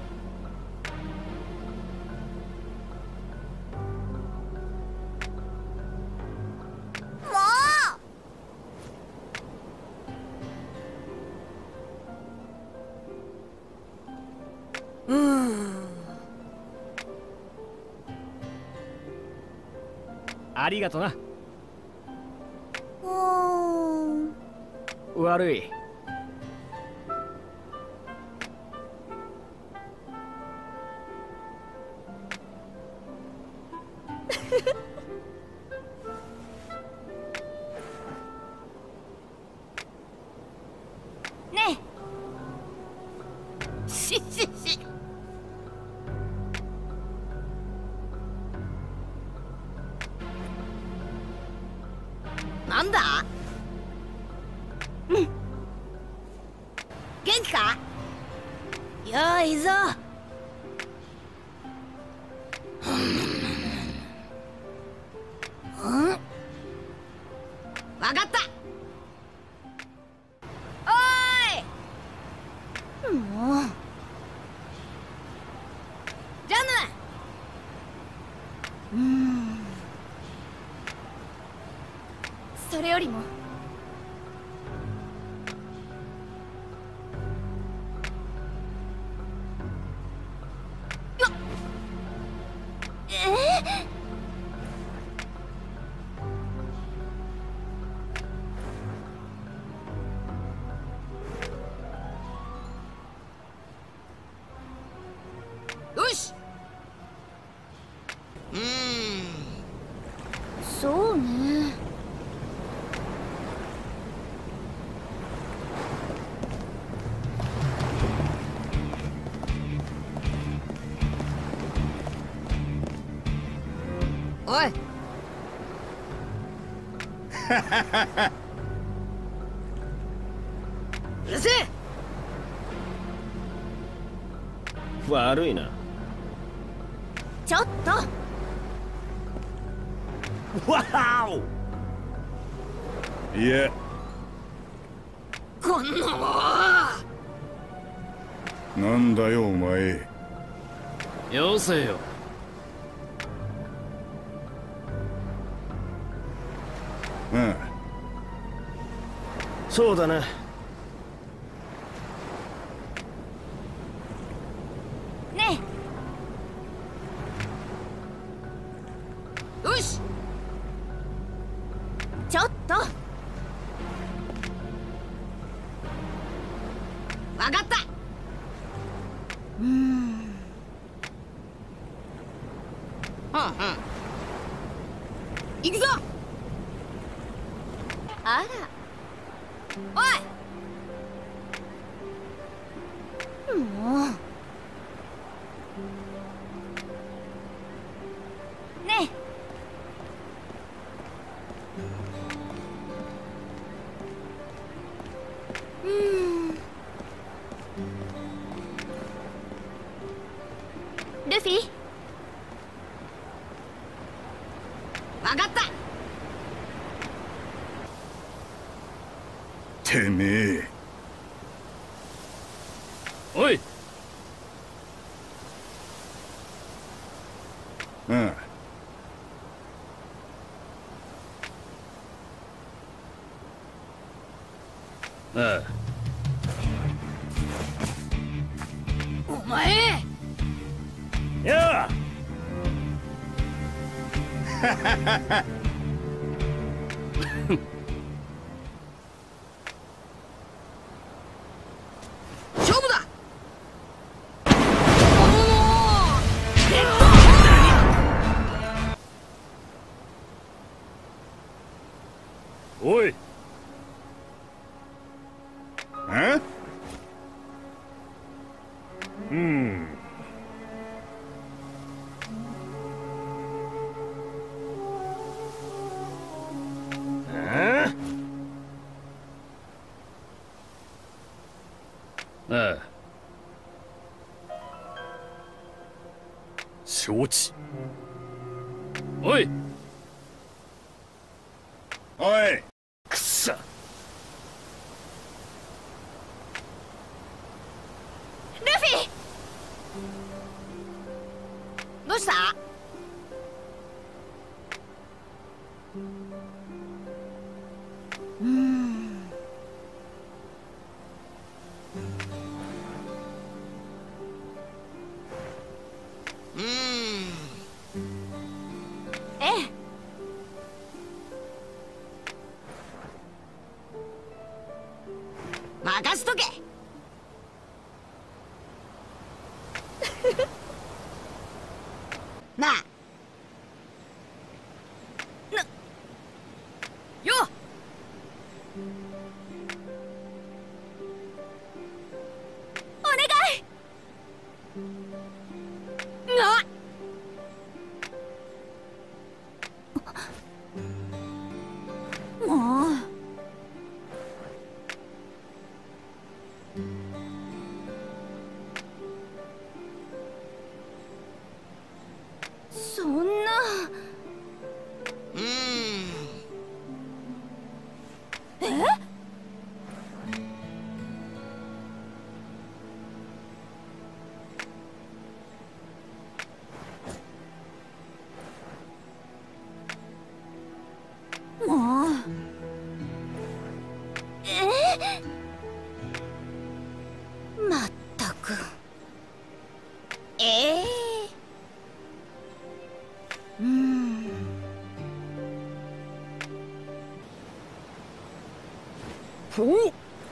うーんありがとな。悪い。 ねしししなんだ？うん。元気か？よいぞ。うん。わかった。おーい。もう。じゃあな。うーん。 それよりもよし。うーんそうね。 おい。うるせえ。 悪いな。 ちょっとわーお。 いや、 こんなもなんだよお前。 よせよ。 ああ、 そうだな。 ねよし。 ちょっとわかった。 うーん。 うんうん。行くぞ。 あらおい。 もうねうーんルフィ。 分かった。 てめえ。 おい。 ああ。 ああ。 お前。 やあ。 勝負だ。 おい。 あ？ うん。ああ。承知。おい。 おい。 くっさ。 ルフィ。 どうした？ うーん。 うーん。 ええ。 任しとけ。なあ。 な。よっ。 お願い。 な。 もう。そんな。 うーん。 え？もう。え？まったく。ええ。うーん。 ほう。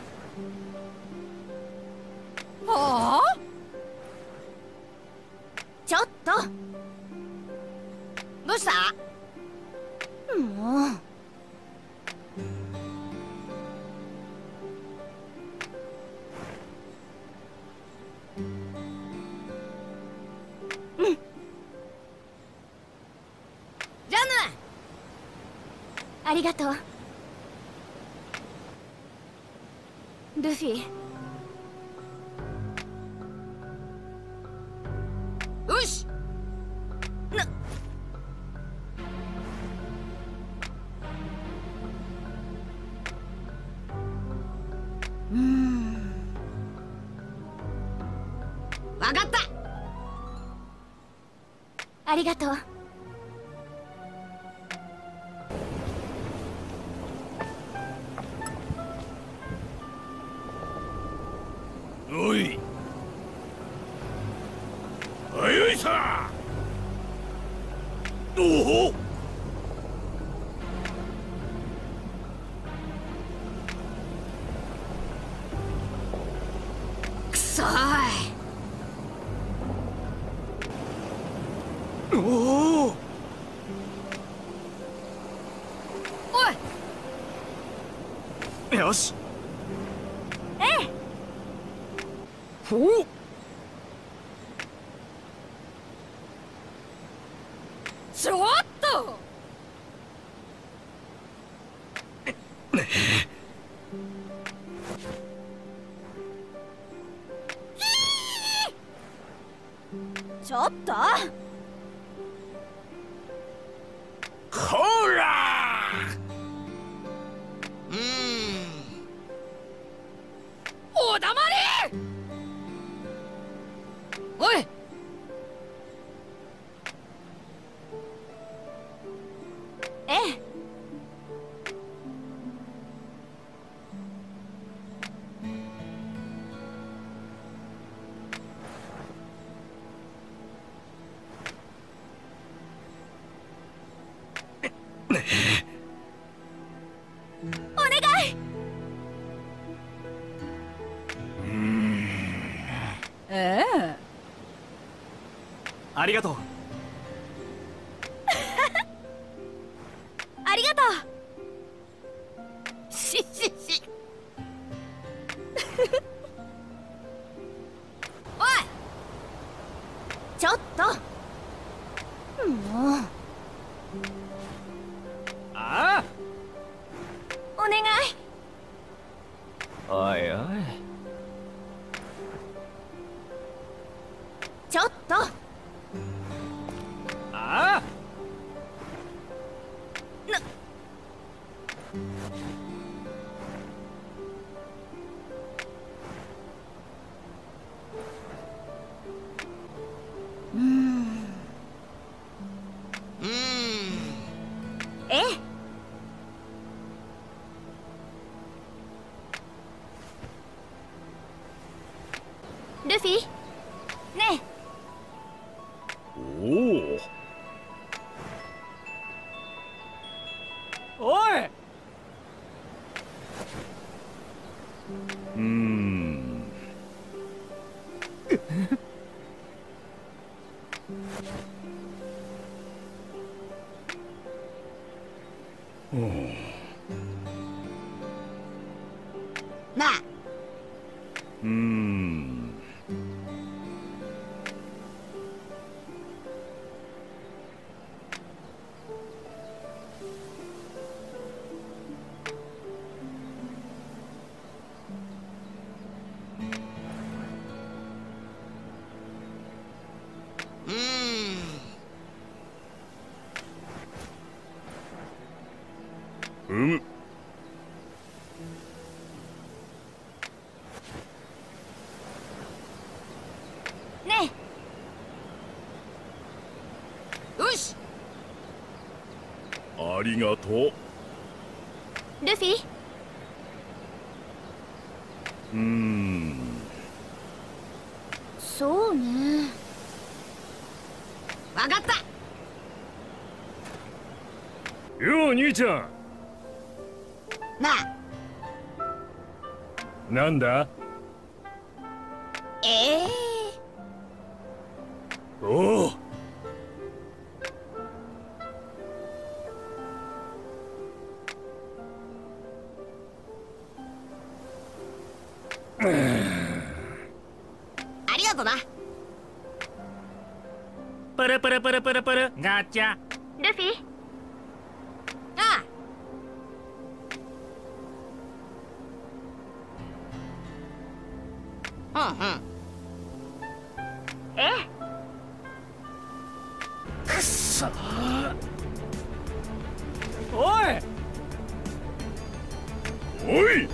はあ？ ちょっと。 どうした？ もう。うん。 じゃあな。 ありがとう。ルフィ。 よし。 な。うーん。 わかった。 ありがとう。 おい。あよいさ。おお。 くそーい。 おお。 おい。 よし。 ええ。 ほう。ちょっと。 ちょっとこらー。うーん。おだまれ。おい。 ええ。お願い。 ええ。 ありがとう。 ありがとう。ししし。 おい。ちょっと。もう。 ああ。 お願い。 おいおい。 ちょっと。 ああ。 な。うーん。 うーん。 ええ。ルフィねえ。 おおい。 うーん。おう。 なあ。 うーん。 うーん。 うむ。 ねえ。よし。 ありがとう。 ルフィ。 うーん。 そうね。 わかった。 よう兄ちゃん。 なあ。 なんだ。 ええー。おお。 ありがとな。 パラパラパラパラパラガチャ。 ルフィ。 ああ。うんうん。 ええ。 くっそー。 おい。 おい。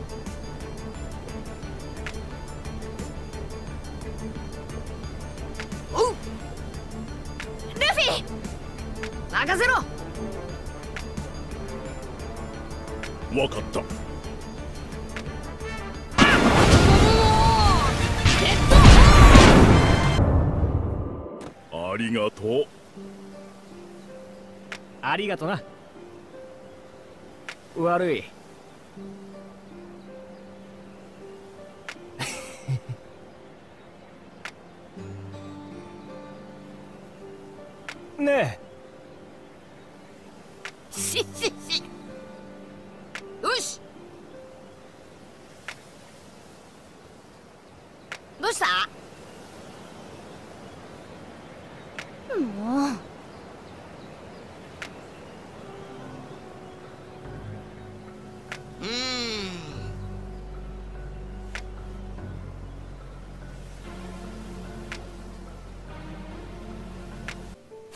おう。 ルフィ。 任せろ。 わかった。ありがとう。 ありがとな。悪い。ねえ。ししし。よし。どうした？ もう。 うーん。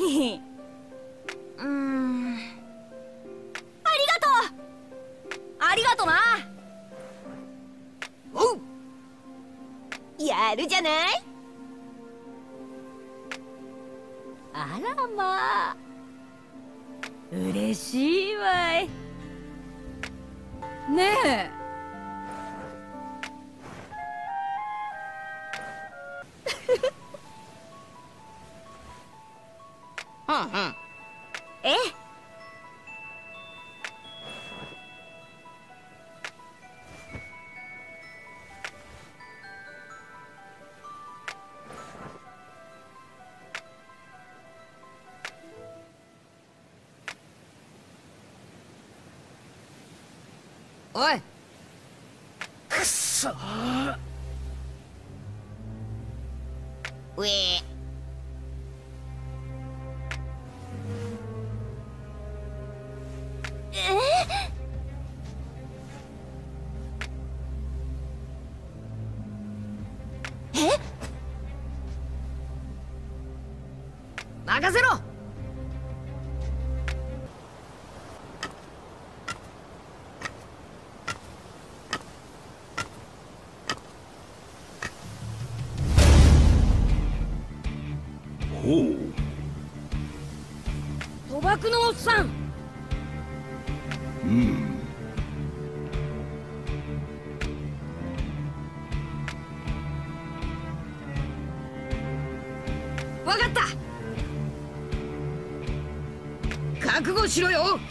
に。うーん、ありがとう。ありがとな。おう、 やるじゃない。 あらまあ、嬉しいわい。ねえ。 うんうん。ええ。 おい。 くっそー。 うえ。 任せろ。 ほう。 賭博のおっさん。 うん。 わかった。覚悟しろよ。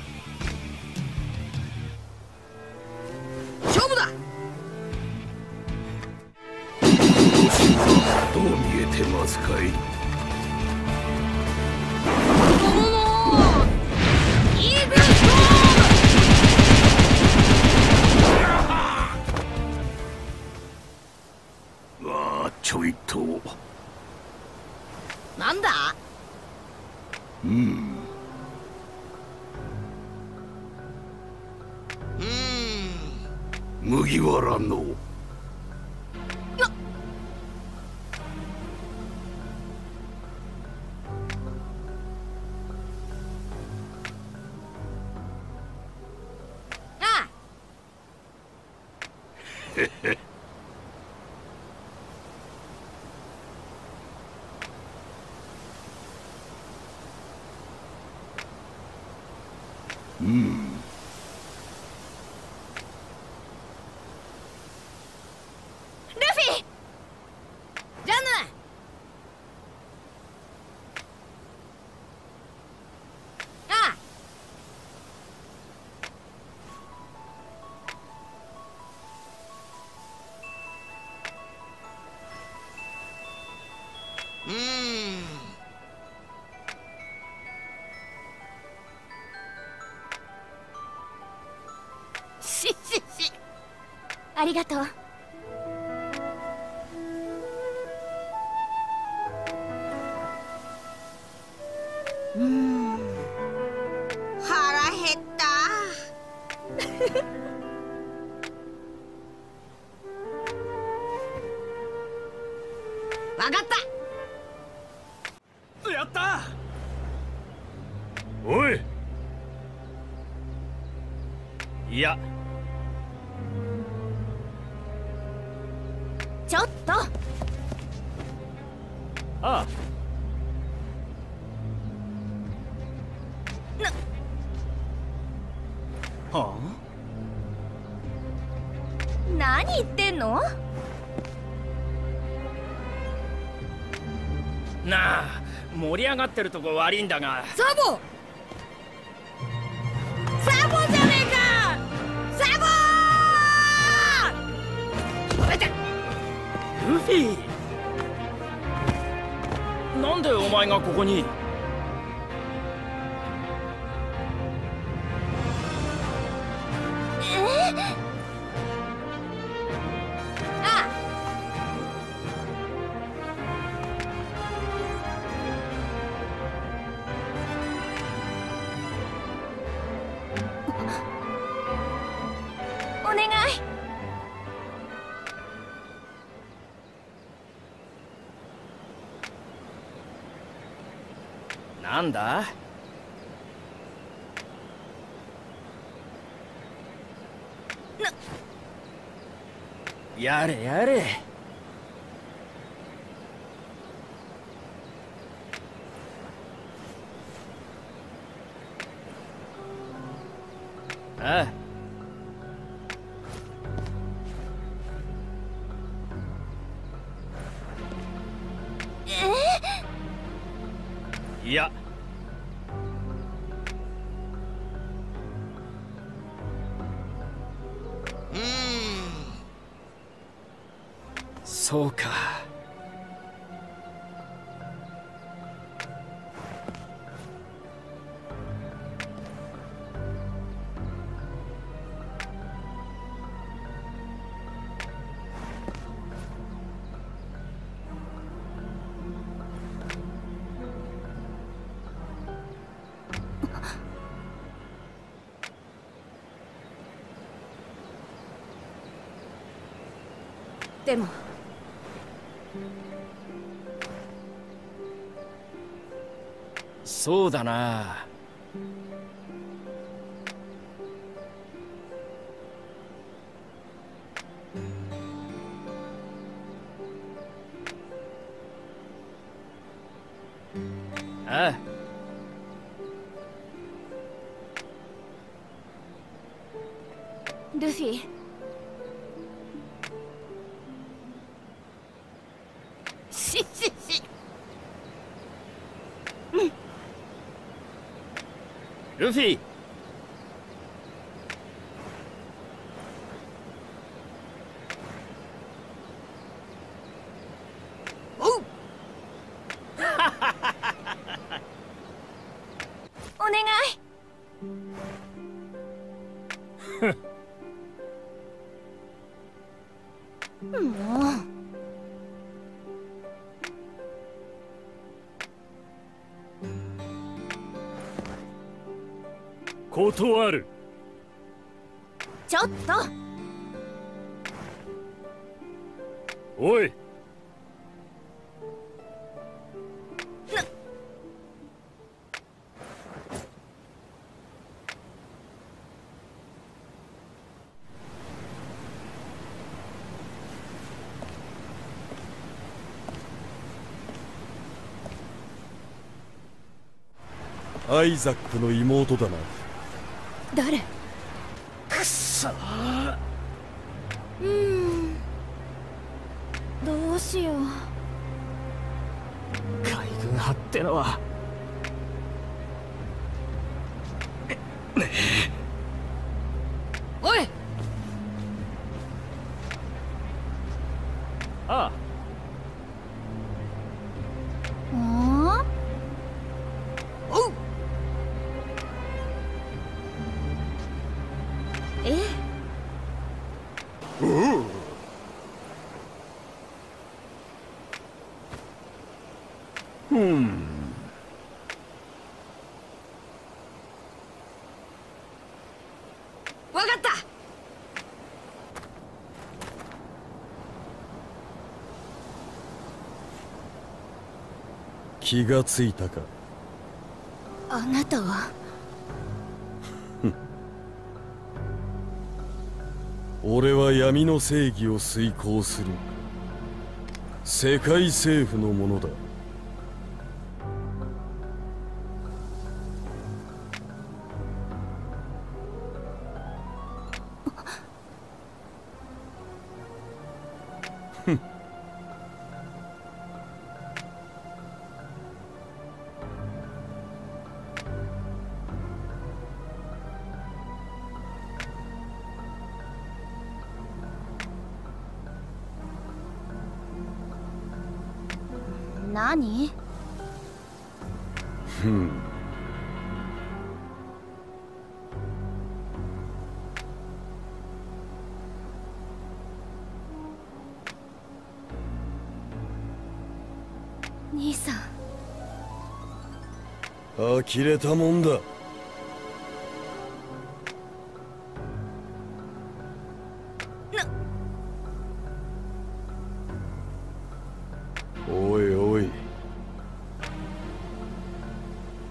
勝負だ。 どう見えてますかい。 イーグルストーム。わあ、ちょいと。 なんだ。 うん。麦わらの。 ああ。 へへ。うん。 ししし。ありがとう。 うーん、腹減った。わかった。 やった。 おい。いや、 ちょっと。 ああ。 な。 はあ。何言ってんの？ なあ、盛り上がってるとこ悪いんだが。 サボ。サボじゃねえか。サボー。止めて。 ルフィ。なんでお前がここに。 お願い。 なんだ？やれやれ。ああ。いや。うーん。そうか。 でもそうだな。ああ。 ルフィ、 ししし。 うん。 ルフィ。 おう。 お願い。もう。 断る。 ちょっと。 おい。 アイザックの妹だな。 誰？ くっそー。 うーん、どうしよう。 海軍派ってのはおい。 ああ。 おう。 ええ。 おお。 うん。 わかった。 気がついたか。 あなたは。 俺は闇の正義を遂行する世界政府のものだ。 何？ ふん。 兄さん。 呆れたもんだ。おいおい、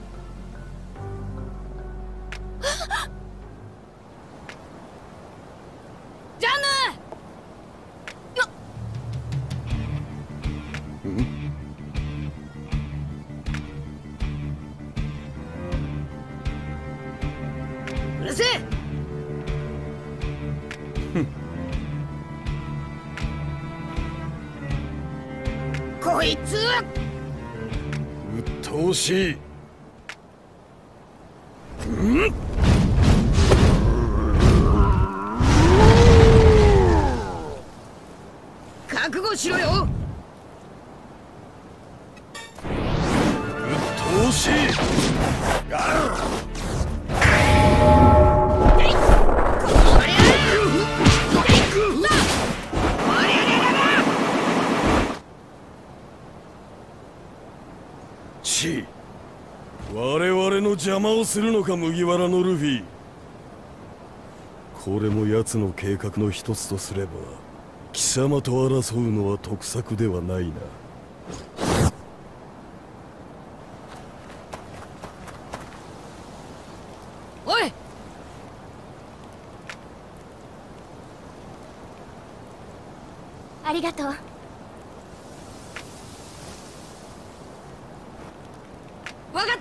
せ。こいつ鬱陶しい。うん覚悟しろよ。 鬱陶しい。ち、我々の邪魔をするのか、麦わらのルフィ。これも奴の計画の一つとすれば、貴様と争うのは得策ではないな。 おい、 ありがとう。 わかった。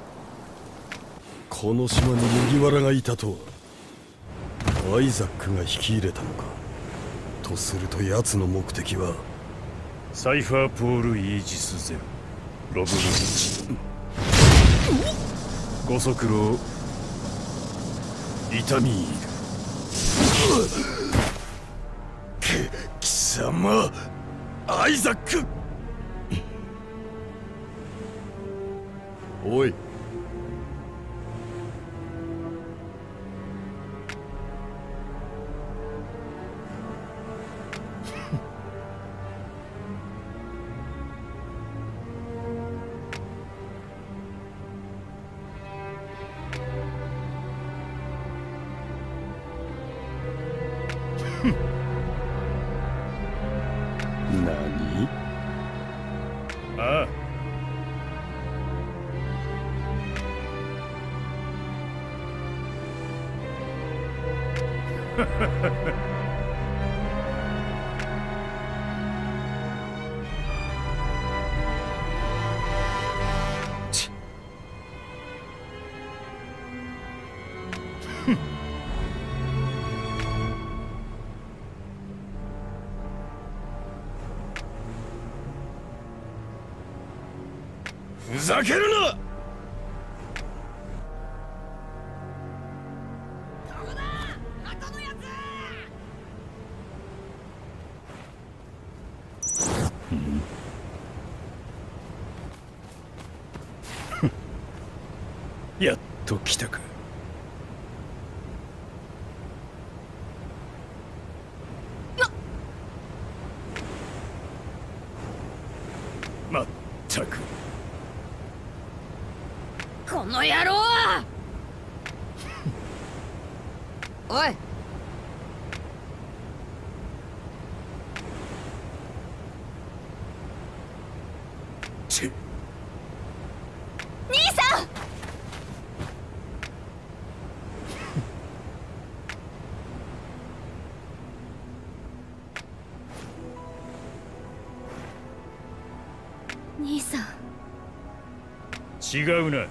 この島に麦わらがいたとはアイザックが引き入れたのか。とすると奴の目的はサイファーポール・イージス・ゼロロブ・ルーチご足労痛み入る。 貴様アイザック。おい、何？ ああ。 ふざけるな！ やっと来たか。まったくこの野郎。おい、 ち兄さん。兄さん。 違うな。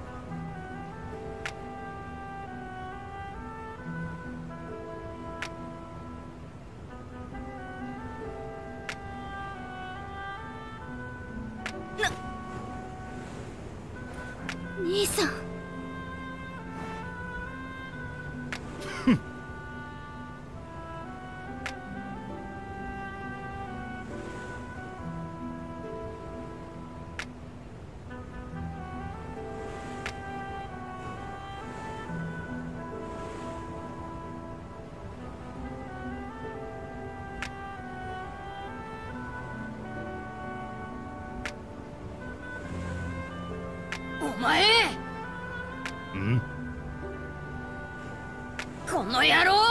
兄さん。 お前。 ん？ この野郎。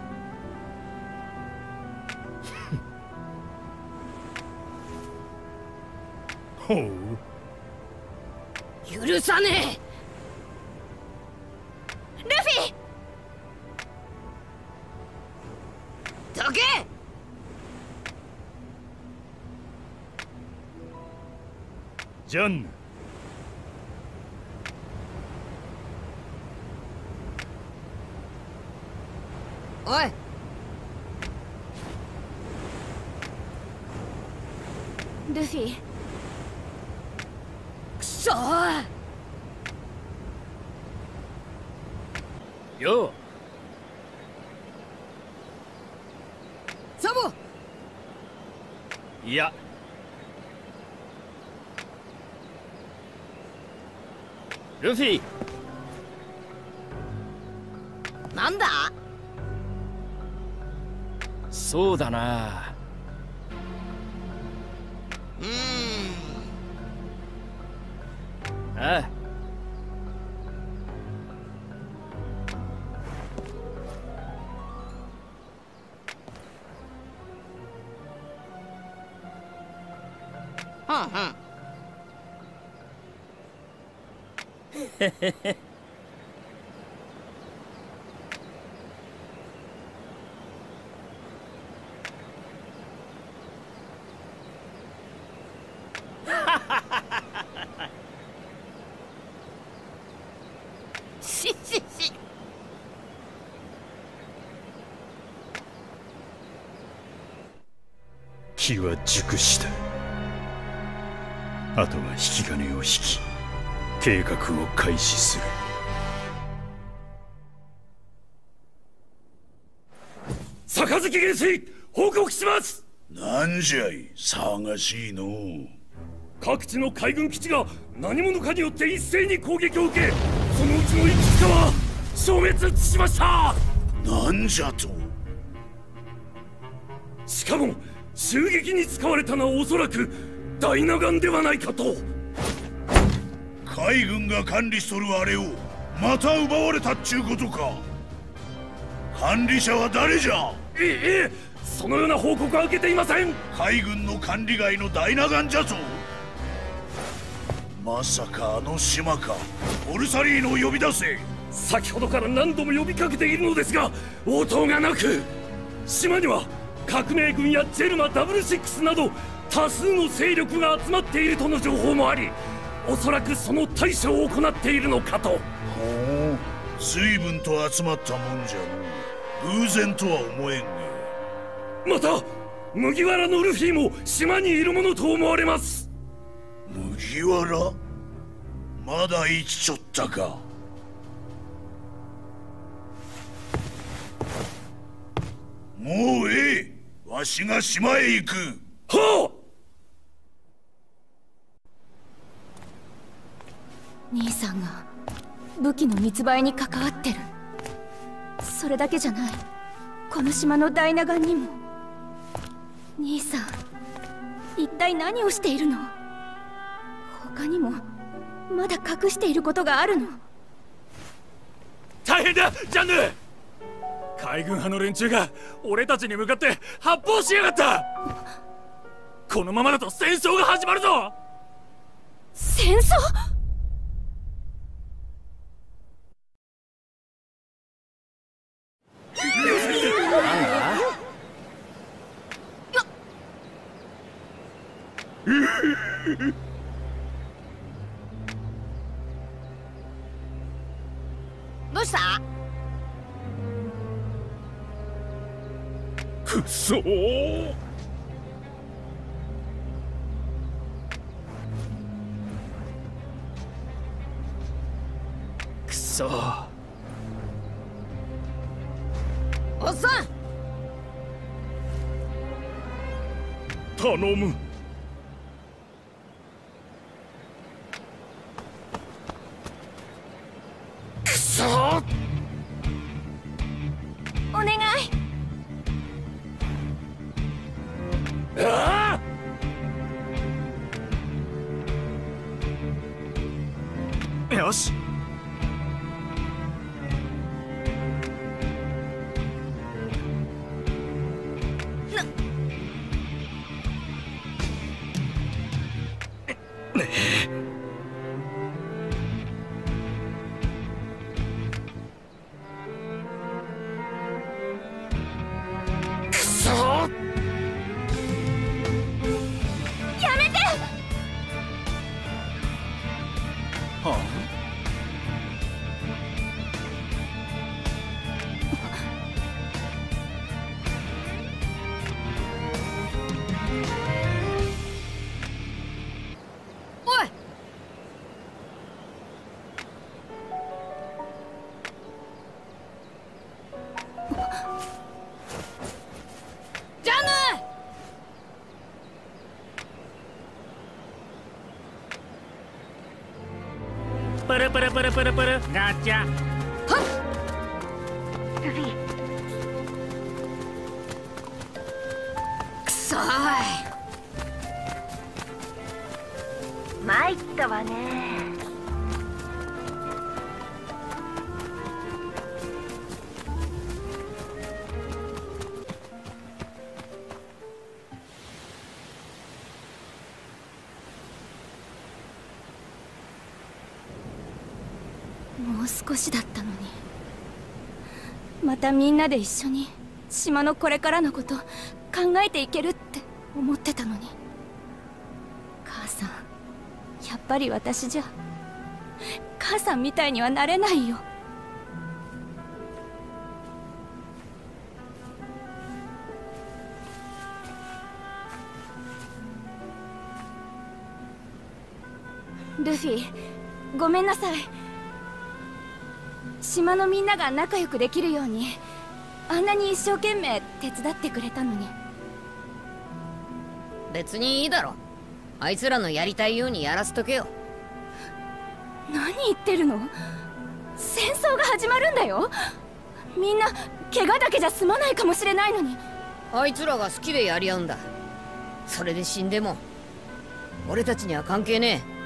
ほう。 許さねえ。 ルフィ。 どけ。 ジャンヌ。 おい、 ルフィ。 くそー。 よサボ。 いやルフィ。 なんだ。 そうだな。 うーん。 ああ。 はんはん。 へへへ。 ししし。 機は熟した。あとは引き金を引き計画を開始する。 杯元帥、報告します。 なんじゃい、騒がしいの。 各地の海軍基地が何者かによって一斉に攻撃を受け、そのうちのいくつかは消滅しました。 なんじゃと。 しかも襲撃に使われたのはおそらくダイナガンではないかと。 海軍が管理しとるあれをまた奪われたっちゅうことか。管理者は誰じゃ。 いいえ、そのような報告は受けていません。 海軍の管理外のダイナガンじゃぞ。まさかあの島か。ボルサリーノを呼び出せ。 先ほどから何度も呼びかけているのですが応答がなく、島には革命軍やジェルマダブルシックスなど多数の勢力が集まっているとの情報もあり、おそらくその対処を行っているのかと。 ほう、随分と集まったもんじゃの。偶然とは思えんが。 また麦わらのルフィも島にいるものと思われます。 麦わら、まだ生きちょったか。もうええ、わしが島へ行く。 はあ。 兄さんが武器の密売に関わってる。それだけじゃない、この島のダイナガンにも。兄さん、一体何をしているの？他にもまだ隠していることがあるの？ 大変だ、ジャンヌ。海軍派の連中が俺たちに向かって発砲しやがった。このままだと戦争が始まるぞ。 戦争？ どうした？ くそー。 くそー。 おっさん、 頼む。くそー。 お願い。 ああ、よし。くそー。 やめて！ はパラパラパラパラパラガチャ。 はっルフィ。 くそーい。 参ったわね。もう少しだったのに。またみんなで一緒に島のこれからのこと考えていけるって思ってたのに。母さん、やっぱり私じゃ母さんみたいにはなれないよ。ルフィ、ごめんなさい。島のみんなが仲良くできるようにあんなに一生懸命手伝ってくれたのに。 別にいいだろ。あいつらのやりたいようにやらせとけよ。 何言ってるの？戦争が始まるんだよ。みんな怪我だけじゃ済まないかもしれないのに。 あいつらが好きでやり合うんだ。それで死んでも俺たちには関係ねえ。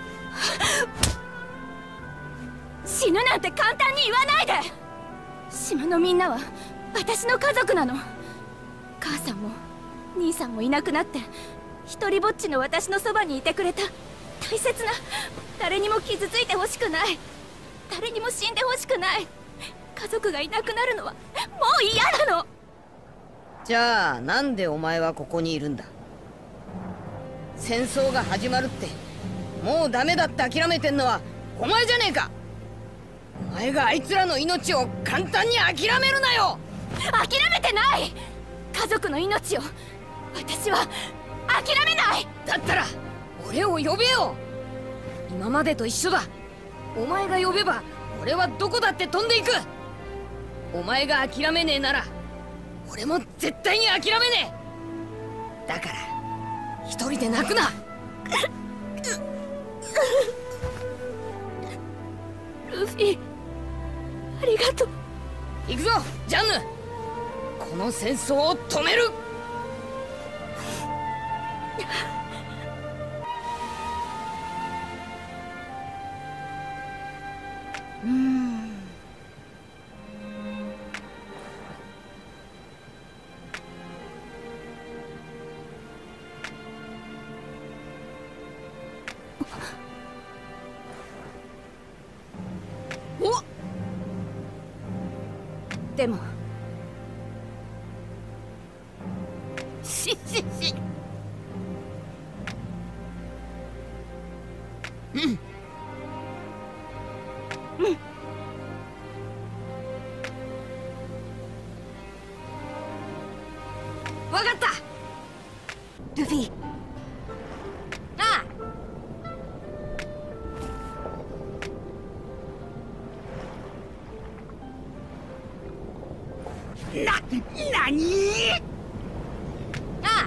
死ぬなんて簡単に言わないで。島のみんなは私の家族なの。母さんも兄さんもいなくなって一人ぼっちの私のそばにいてくれた大切な、誰にも傷ついてほしくない、誰にも死んでほしくない家族がいなくなるのはもう嫌なの。 じゃあなんでお前はここにいるんだ。戦争が始まるってもうダメだって諦めてんのはお前じゃねえか。お前があいつらの命を簡単に諦めるなよ。 諦めてない。家族の命を私は諦めない。 だったら俺を呼べよ。今までと一緒だ。お前が呼べば俺はどこだって飛んでいく。お前が諦めねえなら俺も絶対に諦めねえ。だから一人で泣くな。 ルフィ、ありがとう。 行くぞジャンヌ。この戦争を止める。 うーん。 おっ。 でもししし。うん。 うん。 わかった。 ルフィ。 ああ。 な、なに？ ああ。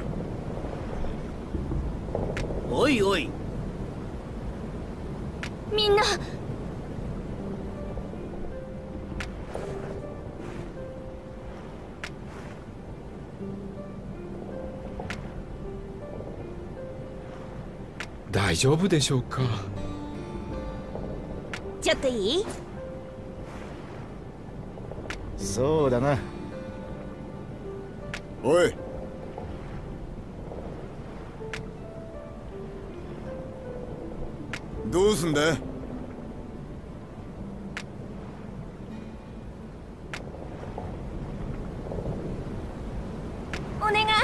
おいおい。 みんな。 大丈夫でしょうか。 ちょっといい？ そうだな。 おい。どうすんだ？ お願い。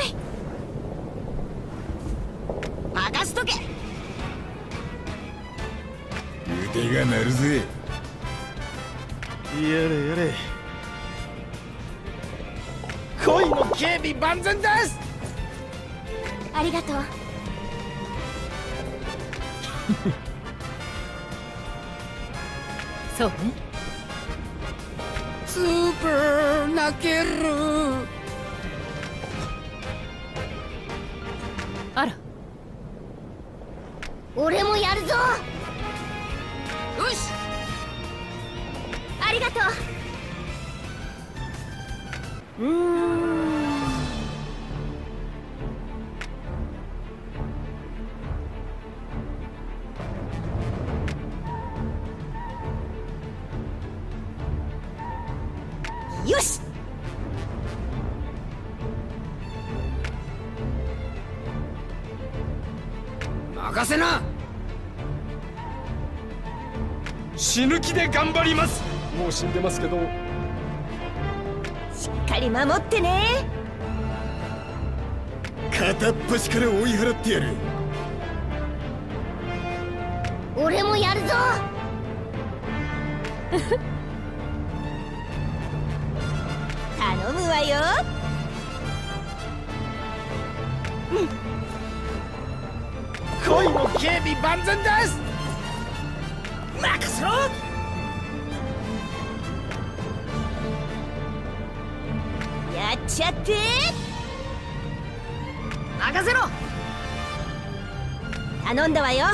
任しとけ。 腕が鳴るぜ。 やれやれ。恋の警備万全です。 ありがとう。 そうね。 スーパー泣ける。 あら。 俺もやるぞ。 よしありがとう。うーん。よし。 任せな。 死ぬ気で頑張ります。もう死んでますけど。 しっかり守ってね。 片っ端から追い払ってやる。 俺もやるぞ。頼むわよ。 うん、恋の警備万全です。任せろ。 やっちゃって。 任せろ。 頼んだわよ。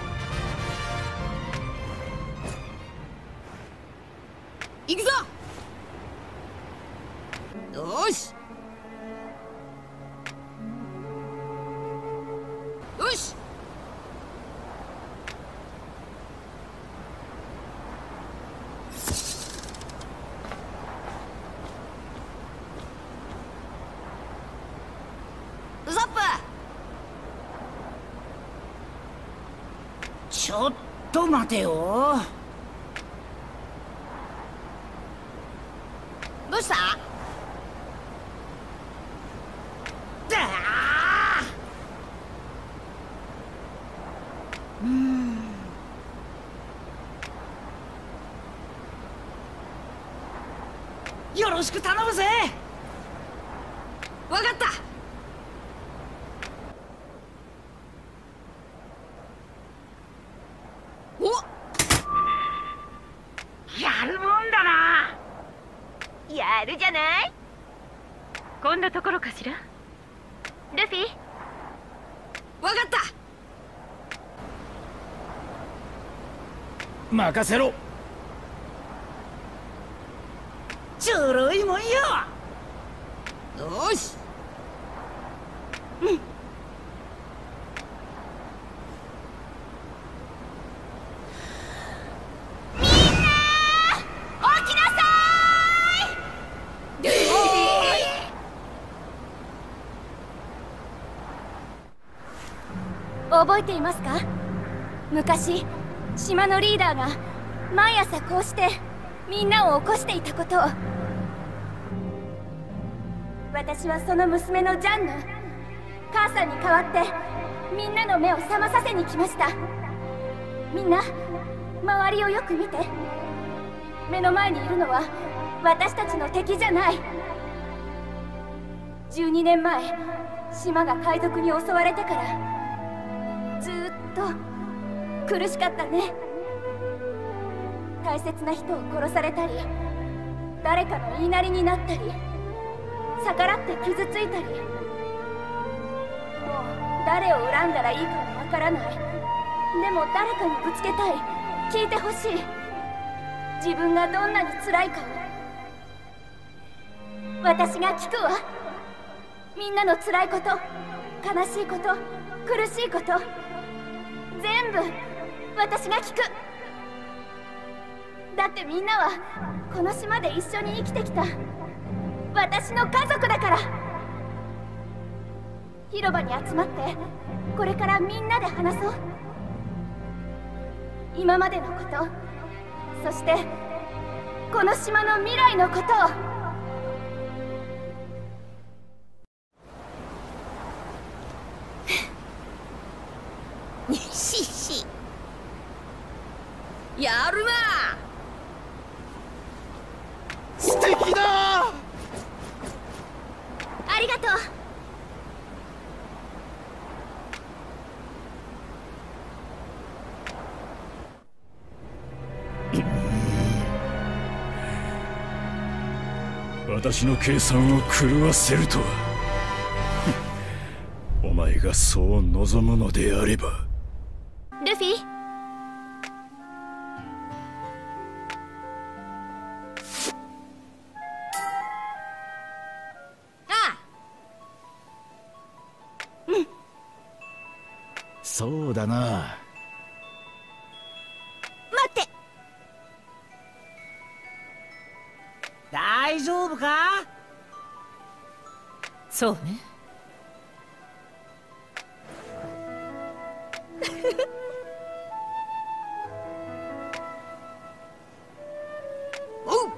行くぞ。よしよし。ウソップ。 ちょっと待てよ。 どうした？ うーん。よろしく頼むぜ。 わかった。おっ、 やるもんだな。 やるじゃない。 こんなところかしら。 ルフィ。 わかった。 任せろ。ちょろいもんよ。 よし。 うん。みんな起きなさーい。覚えていますか？昔島のリーダーが毎朝こうしてみんなを起こしていたことを。私はその娘のジャンヌ、母さんに代わってみんなの目を覚まさせに来ました。みんな周りをよく見て。目の前にいるのは私たちの敵じゃない。じゅうにねんまえ島が海賊に襲われてからずーっと苦しかったね。大切な人を殺されたり、誰かの言いなりになったり、逆らって傷ついたり、もう誰を恨んだらいいかもわからない。でも誰かにぶつけたい。聞いてほしい。自分がどんなに辛いかを。私が聞くわ。みんなの辛いこと、悲しいこと、苦しいこと、全部私が聞く。だってみんなはこの島で一緒に生きてきた私の家族だから。広場に集まってこれからみんなで話そう。今までのこと、そしてこの島の未来のことを。 にししやるな。 素敵だ。 ありがとう。 私の計算を狂わせるとは。お前がそう望むのであれば。 ルフィ、 そうだな。 待って。 大丈夫か？ そうね。 おう。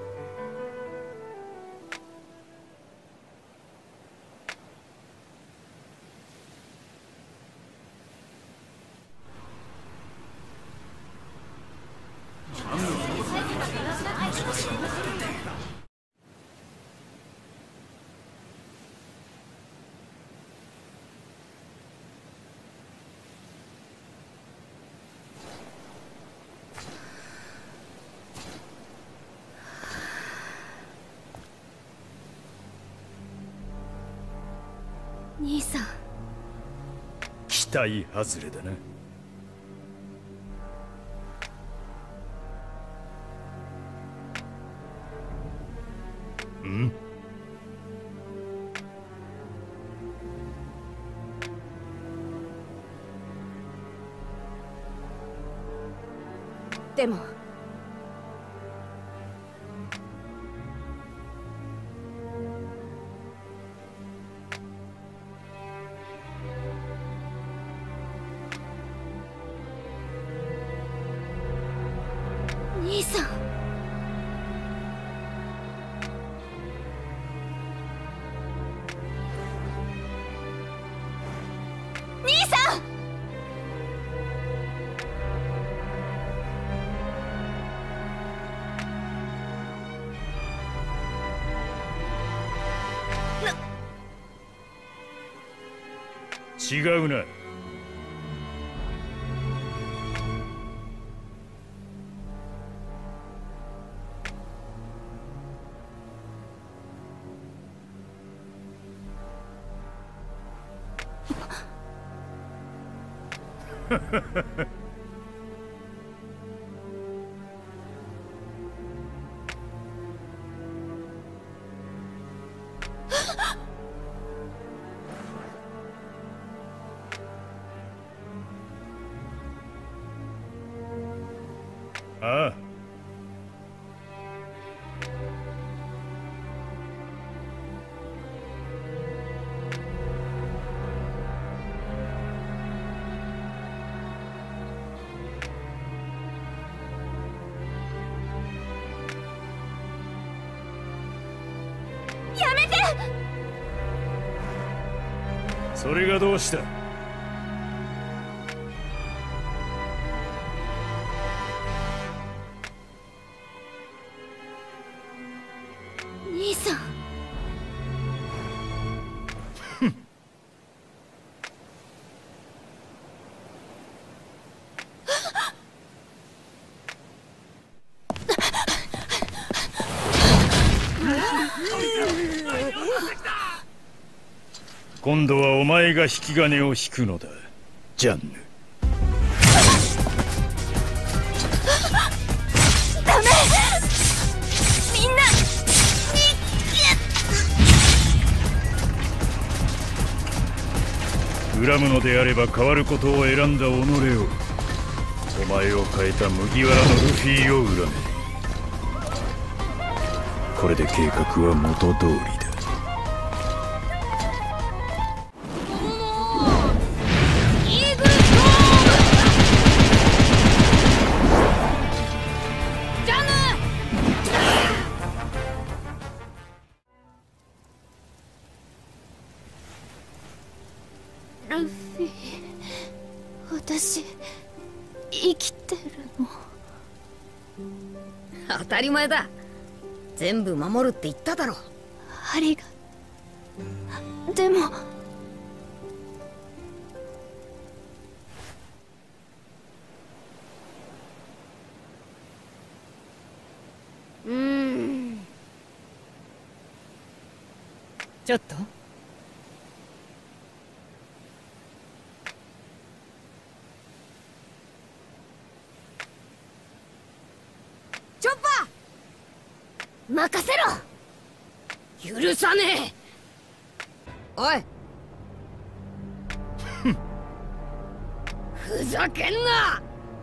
兄さん、 期待外れだな。うん？ でも兄さん、兄さん、 違うな。ああ。 やめて。 それがどうした？ 兄さん。 今度はお前が引き金を引くのだ、ジャンヌ。 ダメ。みんな恨むのであれば変わることを選んだ己を、お前を変えた麦わらのルフィを恨め。これで計画は元通りだ。 ルフィ、私生きてるの？ 当たり前だ。全部守るって言っただろ。 ありが。でもうーん。 ちょっと。 チョッパー、 任せろ。許さねえ。おい。 ふざけんな。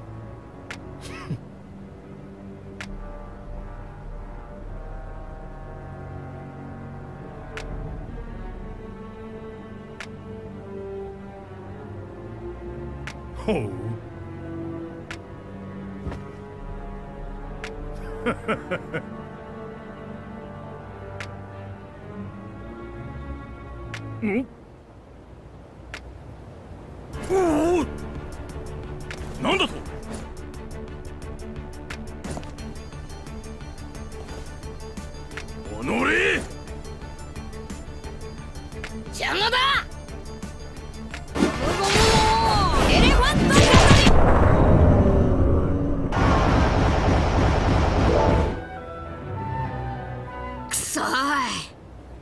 ほう。 ん？おお！なんだと？おのれ！ 邪魔だ！ゴムゴムエレファントカくそーい。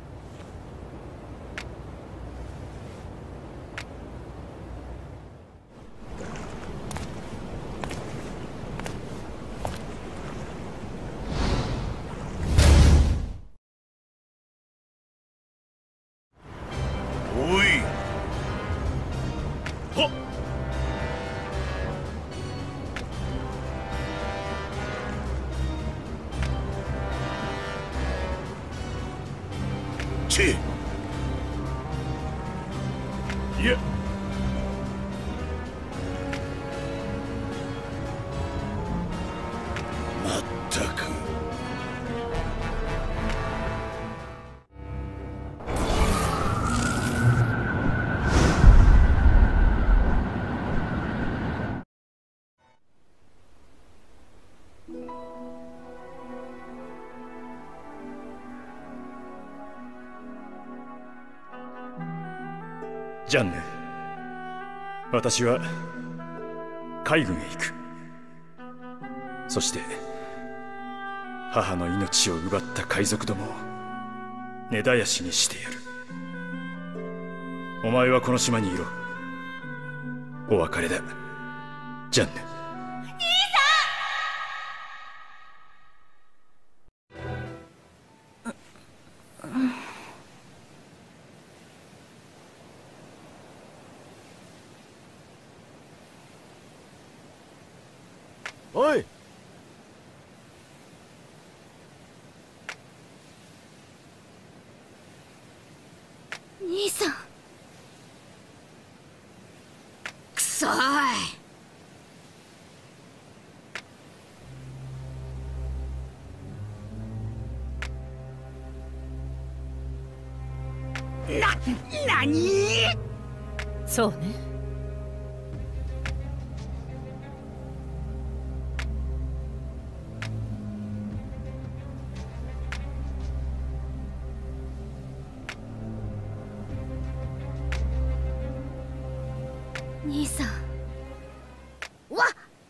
おい。 はっ。 チェ。 いや。 まったく。 ジャンヌ、私は海軍へ行く。そして母の命を奪った海賊どもを根絶やしにしてやる。お前はこの島にいろ。お別れだ、ジャンヌ。 おい。 兄さん。 くそーい。な、なに？ そうね。 兄さん。 わっ！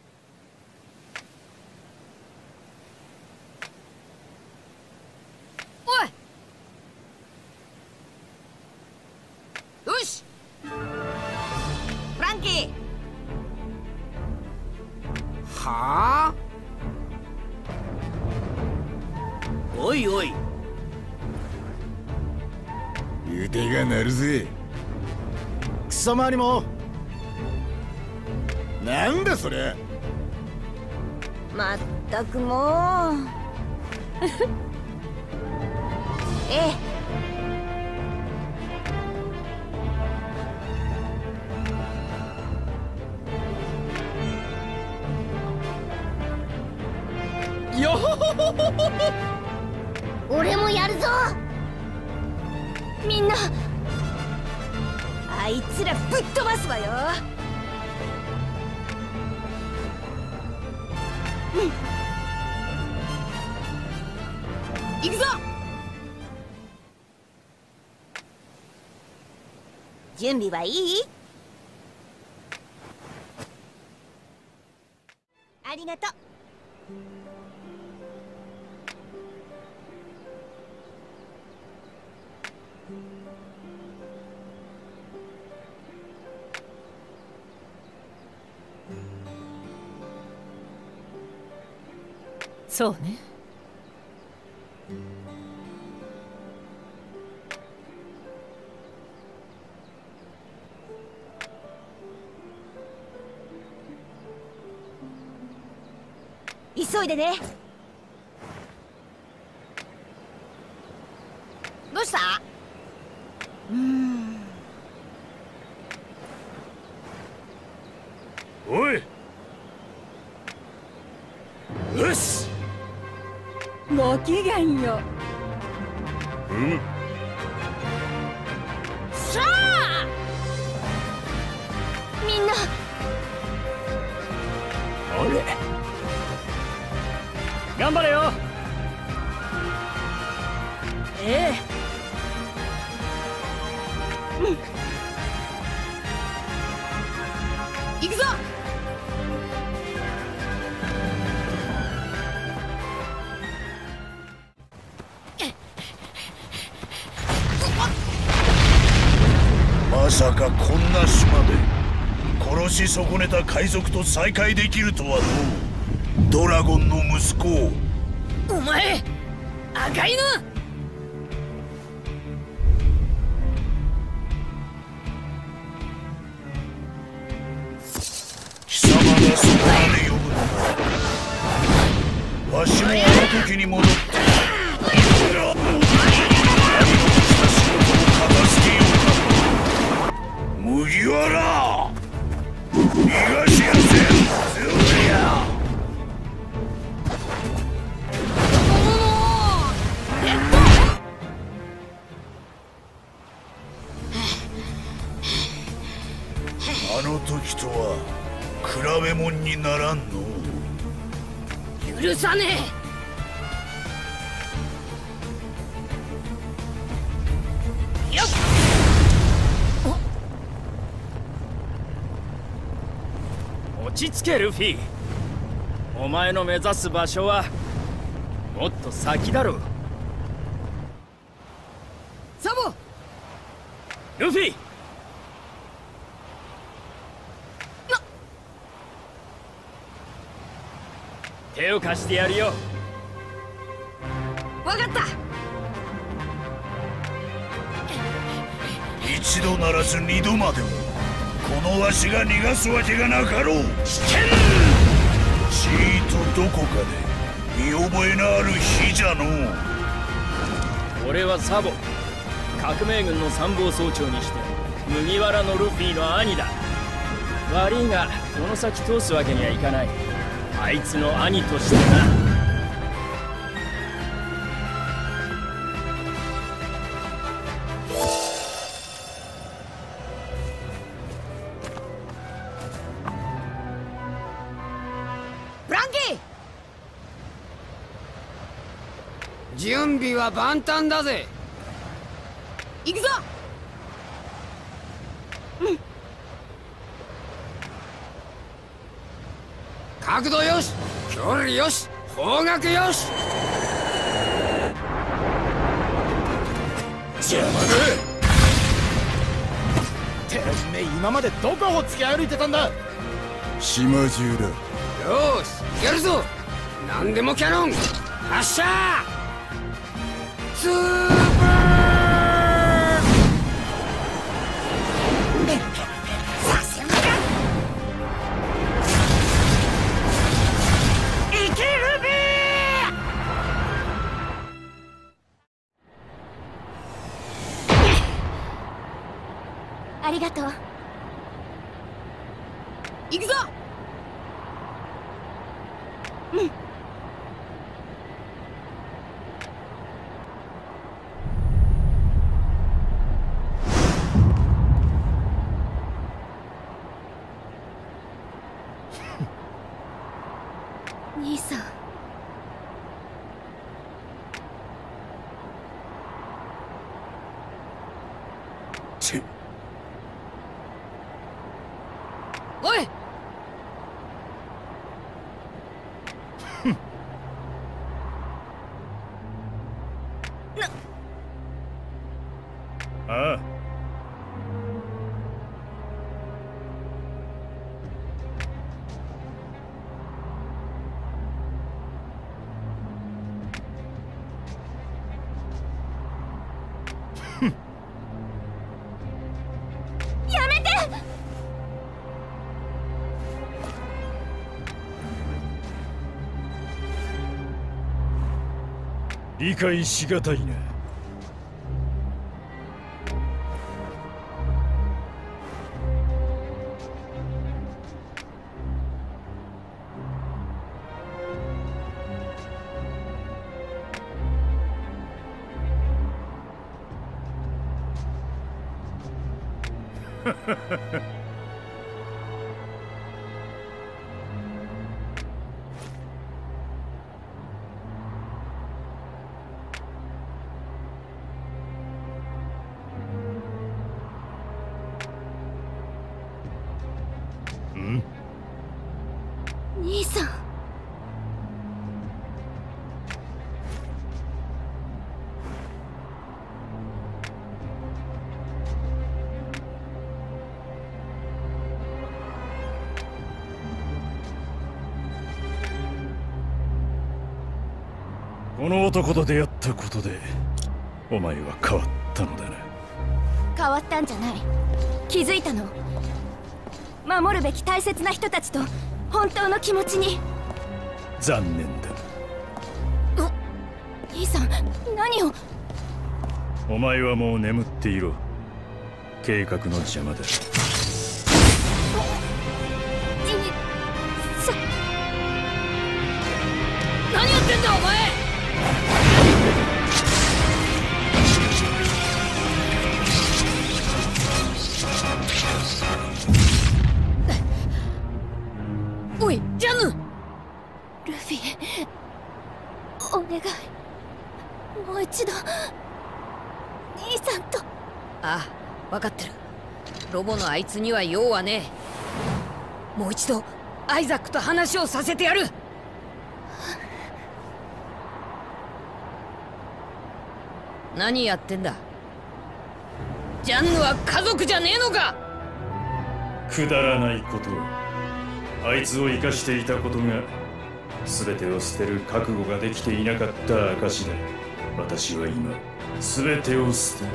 おい！よし！フランキー！ はあ？おいおい。 腕が鳴るぜ。 貴様にも。 なんだそれ。 まったくもう。ええ。 よほほほほほ。 俺もやるぞ。みんなあいつらぶっ飛ばすわよ。うん、行くぞ。準備はいい？ありがとう。 そうね。 急いでね。 どうした？ うーん。 おい。よし。 ごきげんよう。うん。 しゃあ！ みんな。 あれ。頑張れよ。 ええ。 うん。行くぞ。 まさかこんな島で殺し損ねた海賊と再会できるとはのう。ドラゴンの息子。 お前赤犬。 貴様がそこまで呼ぶのか。わしもあの時に戻ってやり残した仕事を片付けようか。麦わら逃がしやせん。ずやあの時とは比べ物にならんの。 許さねえ。よっ。 落ち着けルフィ。お前の目指す場所はもっと先だろう。 サボ。 ルフィ。手を貸してやるよ。 わかった。 一度ならず二度までもこのわしが逃がすわけがなかろう。危険。ちーとどこかで見覚えのある日じゃのう。 俺はサボ、革命軍の参謀総長にして麦わらのルフィの兄だ。悪いがこの先通すわけにはいかない。あいつの兄としてな。 フランキー、準備は万端だぜ。 行くぞ。うん。 角度よし、距離よし、方角よし。 邪魔だ。てめえ今までどこを突き歩いてたんだ。 島中だ。 よし、やるぞ。何でもキャノン発射。スーパーさせんか。いけるべー。ありがとう。 行くぞ。うん。 兄さん。 ちおい。 ああ。 理解しがたいな。 ん？兄さん。 この男と出会ったことでお前は変わったのだな。 変わったんじゃない。気づいたの。守るべき大切な人たちと本当の気持ちに。 残念だ。 兄さん、何を。 お前はもう眠っていろ。計画の邪魔だ。 何やってんだお前。おい、ジャヌ。 ルフィ、お願い、もう一度兄さんと。 ああ、分かってる。ロボのあいつには用はねえ。もう一度アイザックと話をさせてやる。何やってんだ。ジャンヌは家族じゃねえのか。 くだらないことを。あいつを生かしていたことが全てを捨てる覚悟ができていなかった証だ。私は今全てを捨てる。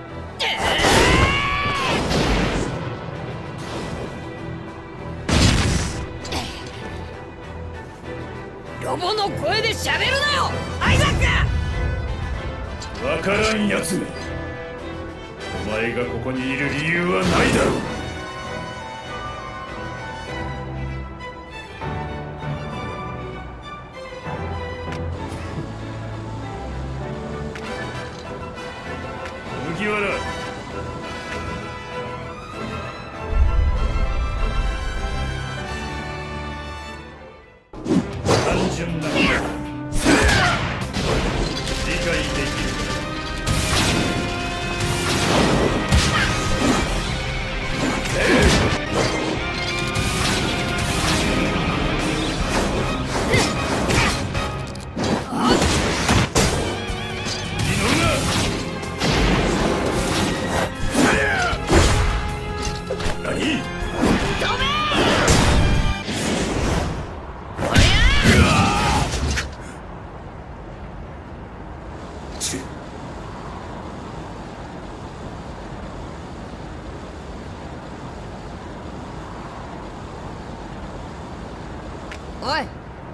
ロボの声で喋るなよアイザック。 わからんやつめ。お前がここにいる理由はないだろう。麦わら、単純な理解できる。 おい。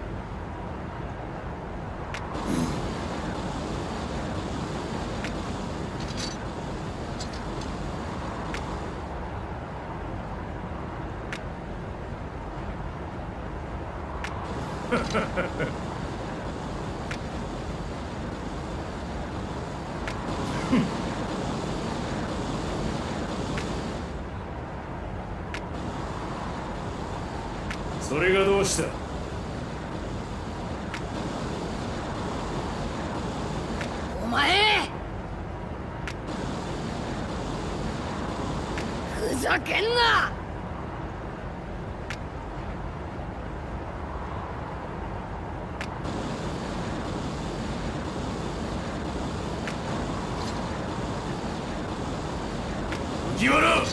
それがどうした。 お前ふざけんな。 麦わら、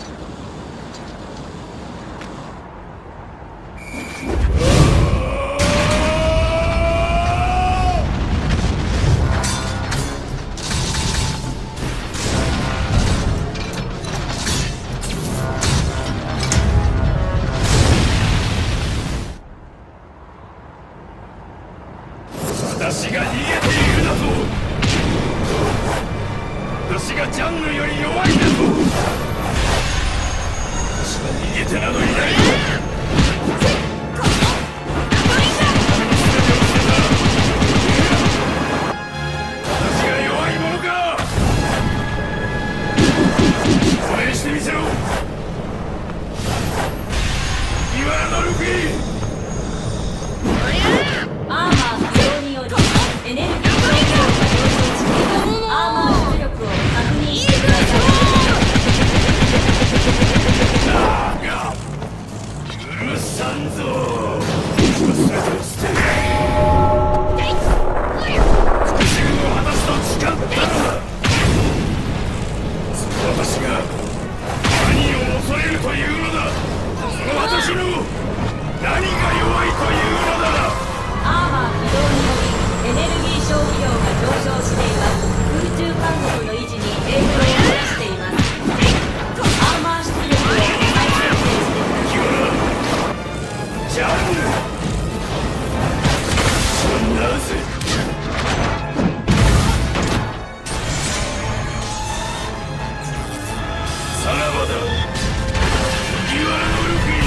フィアーマー起動によりエネルギー消費量が上昇しています。アーマー出力を確認してください。 許さんぞ。全てを捨て復讐を果たすと誓ったのだ。その私が何を恐れるというのだ。その私の何が弱いというのだ。 アーマー起動によりエネルギー消費量が上昇しています。空中監獄の維持に影響をもたらしています。アーマー出力を再設定してください。 ジャンヌ、なぜさらばだ、麦わらのルフィ。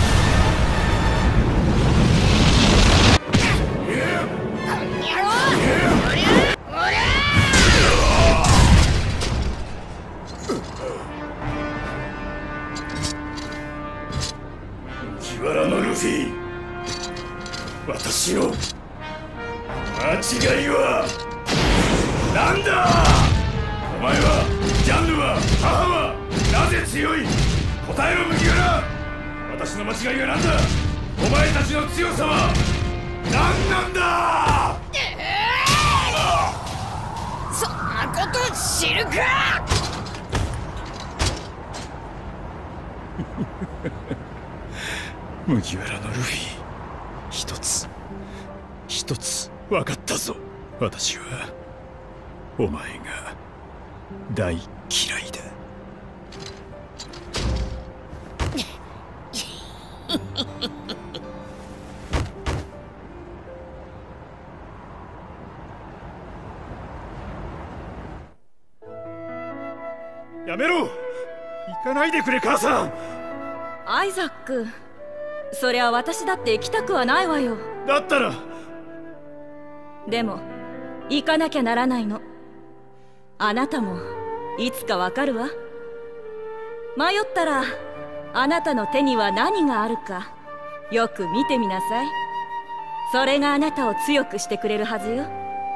麦わらのルフィ、私の間違いは何だ。お前は、ジャンヌは、母はなぜ強い。答えろ麦わら。私の間違いは何だ。お前たちの強さは何なんだ。 そんなこと知るか。 麦わらのルフィ、一つ一つ分かったぞ。私はお前が大嫌いだ。やめろ。行かないでくれ、母さん。 アイザック、そりゃ私だって行きたくはないわよ。 だったら。 でも行かなきゃならないの。あなたもいつかわかるわ。迷ったらあなたの手には何があるかよく見てみなさい。それがあなたを強くしてくれるはずよ。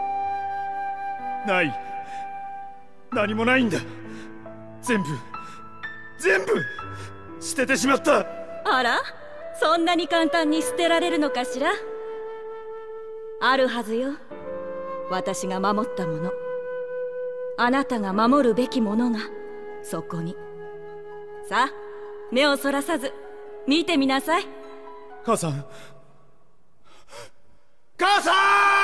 ない、何もないんだ。全部全部捨ててしまった。 あら、そんなに簡単に捨てられるのかしら。あるはずよ、私が守ったもの。あなたが守るべきものがそこに。さあ、目をそらさず見てみなさい。 母さん、母さん。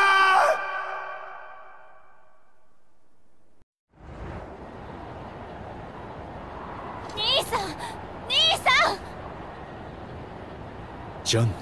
兄さん、兄さん。 ジャンヌ、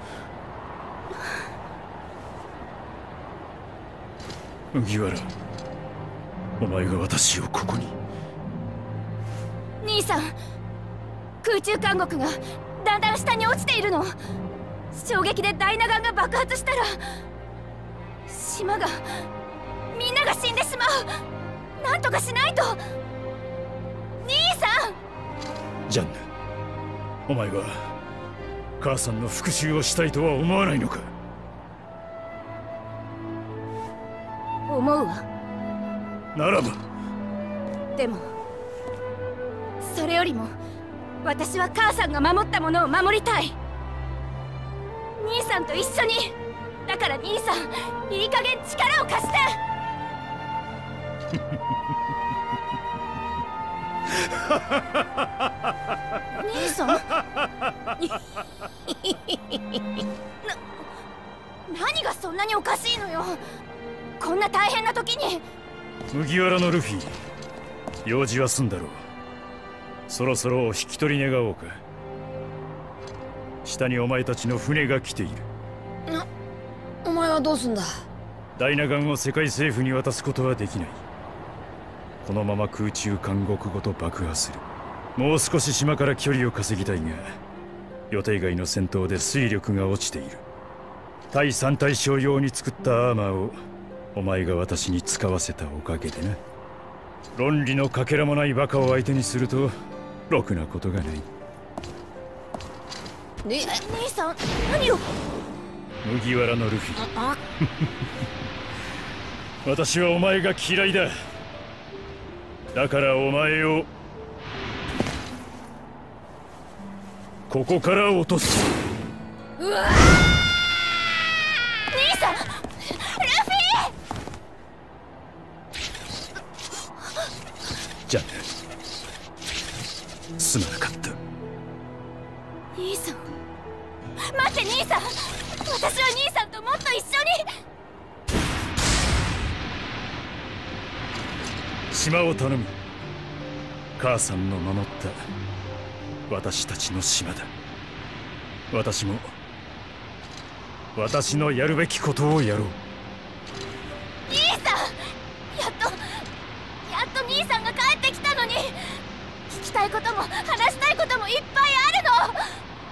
麦わら、お前が私をここに。 兄さん、空中監獄がだんだん下に落ちているの。衝撃でダイナガンが爆発したら島が、みんなが死んでしまう。なんとかしないと。兄さん。 ジャンヌ、お前は母さんの復讐をしたいとは思わないのか。 思うわ。 ならば。 でもそれよりも私は母さんが守ったものを守りたい。兄さんと一緒に。だから兄さん、いい加減力を貸して。兄さん。な、何がそんなにおかしいのよ。こんな大変な時に。 麦わらのルフィ、用事は済んだろう。そろそろお引き取り願おうか。下にお前たちの船が来ている。 な、お前はどうすんだ。 ダイナガンを世界政府に渡すことはできない。このまま空中監獄ごと爆破する。もう少し島から距離を稼ぎたいが、予定外の戦闘で推力が落ちている。対三対称用に作ったアーマーをお前が私に使わせたおかげでな。論理のかけらもないバカを相手にするとろくなことがない。 ね、 兄さん、何を。 麦わらのルフィ。私はお前が嫌いだ。だからお前をここから落とす。 うわ兄さん、ルフィ。 じゃあすまなかった。 兄さん、待って兄さん、私は兄さんともっと一緒に。 島を頼む。母さんの守った私たちの島だ。私も私のやるべきことをやろう。 兄さん、やっとやっと兄さんが帰ってきたのに。聞きたいことも話したいこともいっぱいあるの。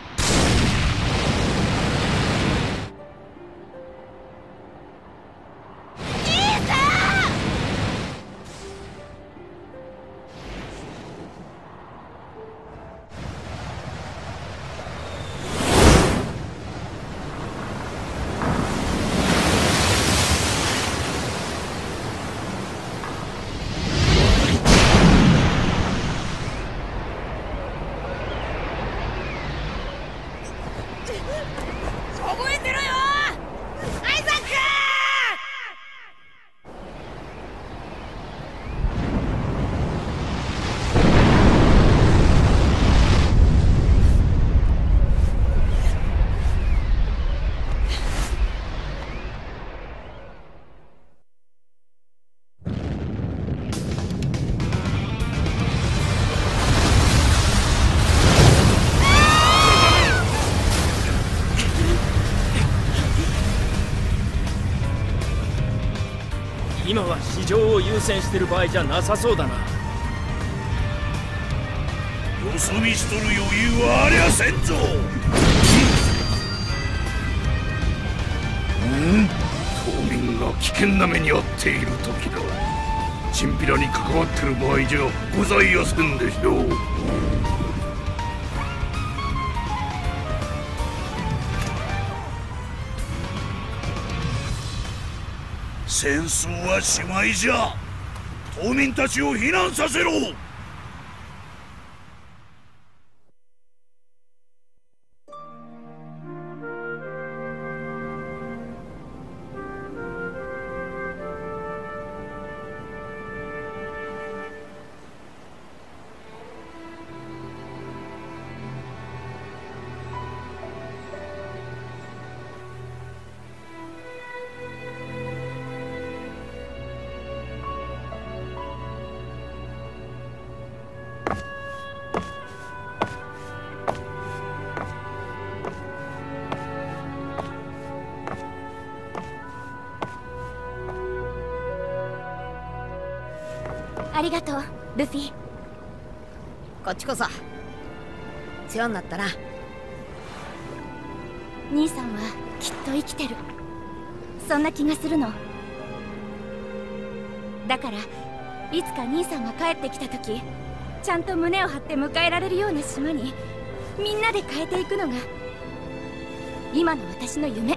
今は市場を優先してる場合じゃなさそうだな。 よそ見しとる余裕はありゃせんぞ。うん島民が危険な目に遭っている時だ。チンピラに関わってる場合じゃございやせんでしょう。戦争はしまいじゃ。島民たちを避難させろ。 ありがとう、ルフィ。 こっちこそ世話になったな。 兄さんはきっと生きてる、そんな気がするの。だからいつか兄さんが帰ってきた時、ちゃんと胸を張って迎えられるような島にみんなで変えていくのが今の私の夢。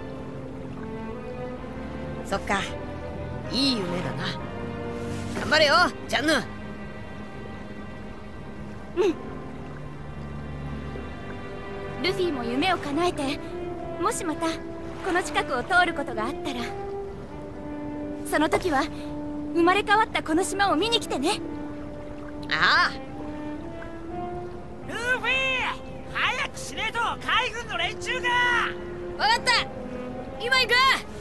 そっか、いい夢だな。頑張れよジャンヌ。 うん。ルフィも夢を叶えて、もしまたこの近くを通ることがあったら、その時は生まれ変わったこの島を見に来てね。 ああ。 ルフィ、早くしねえと海軍の連中が。 分かった、今行く。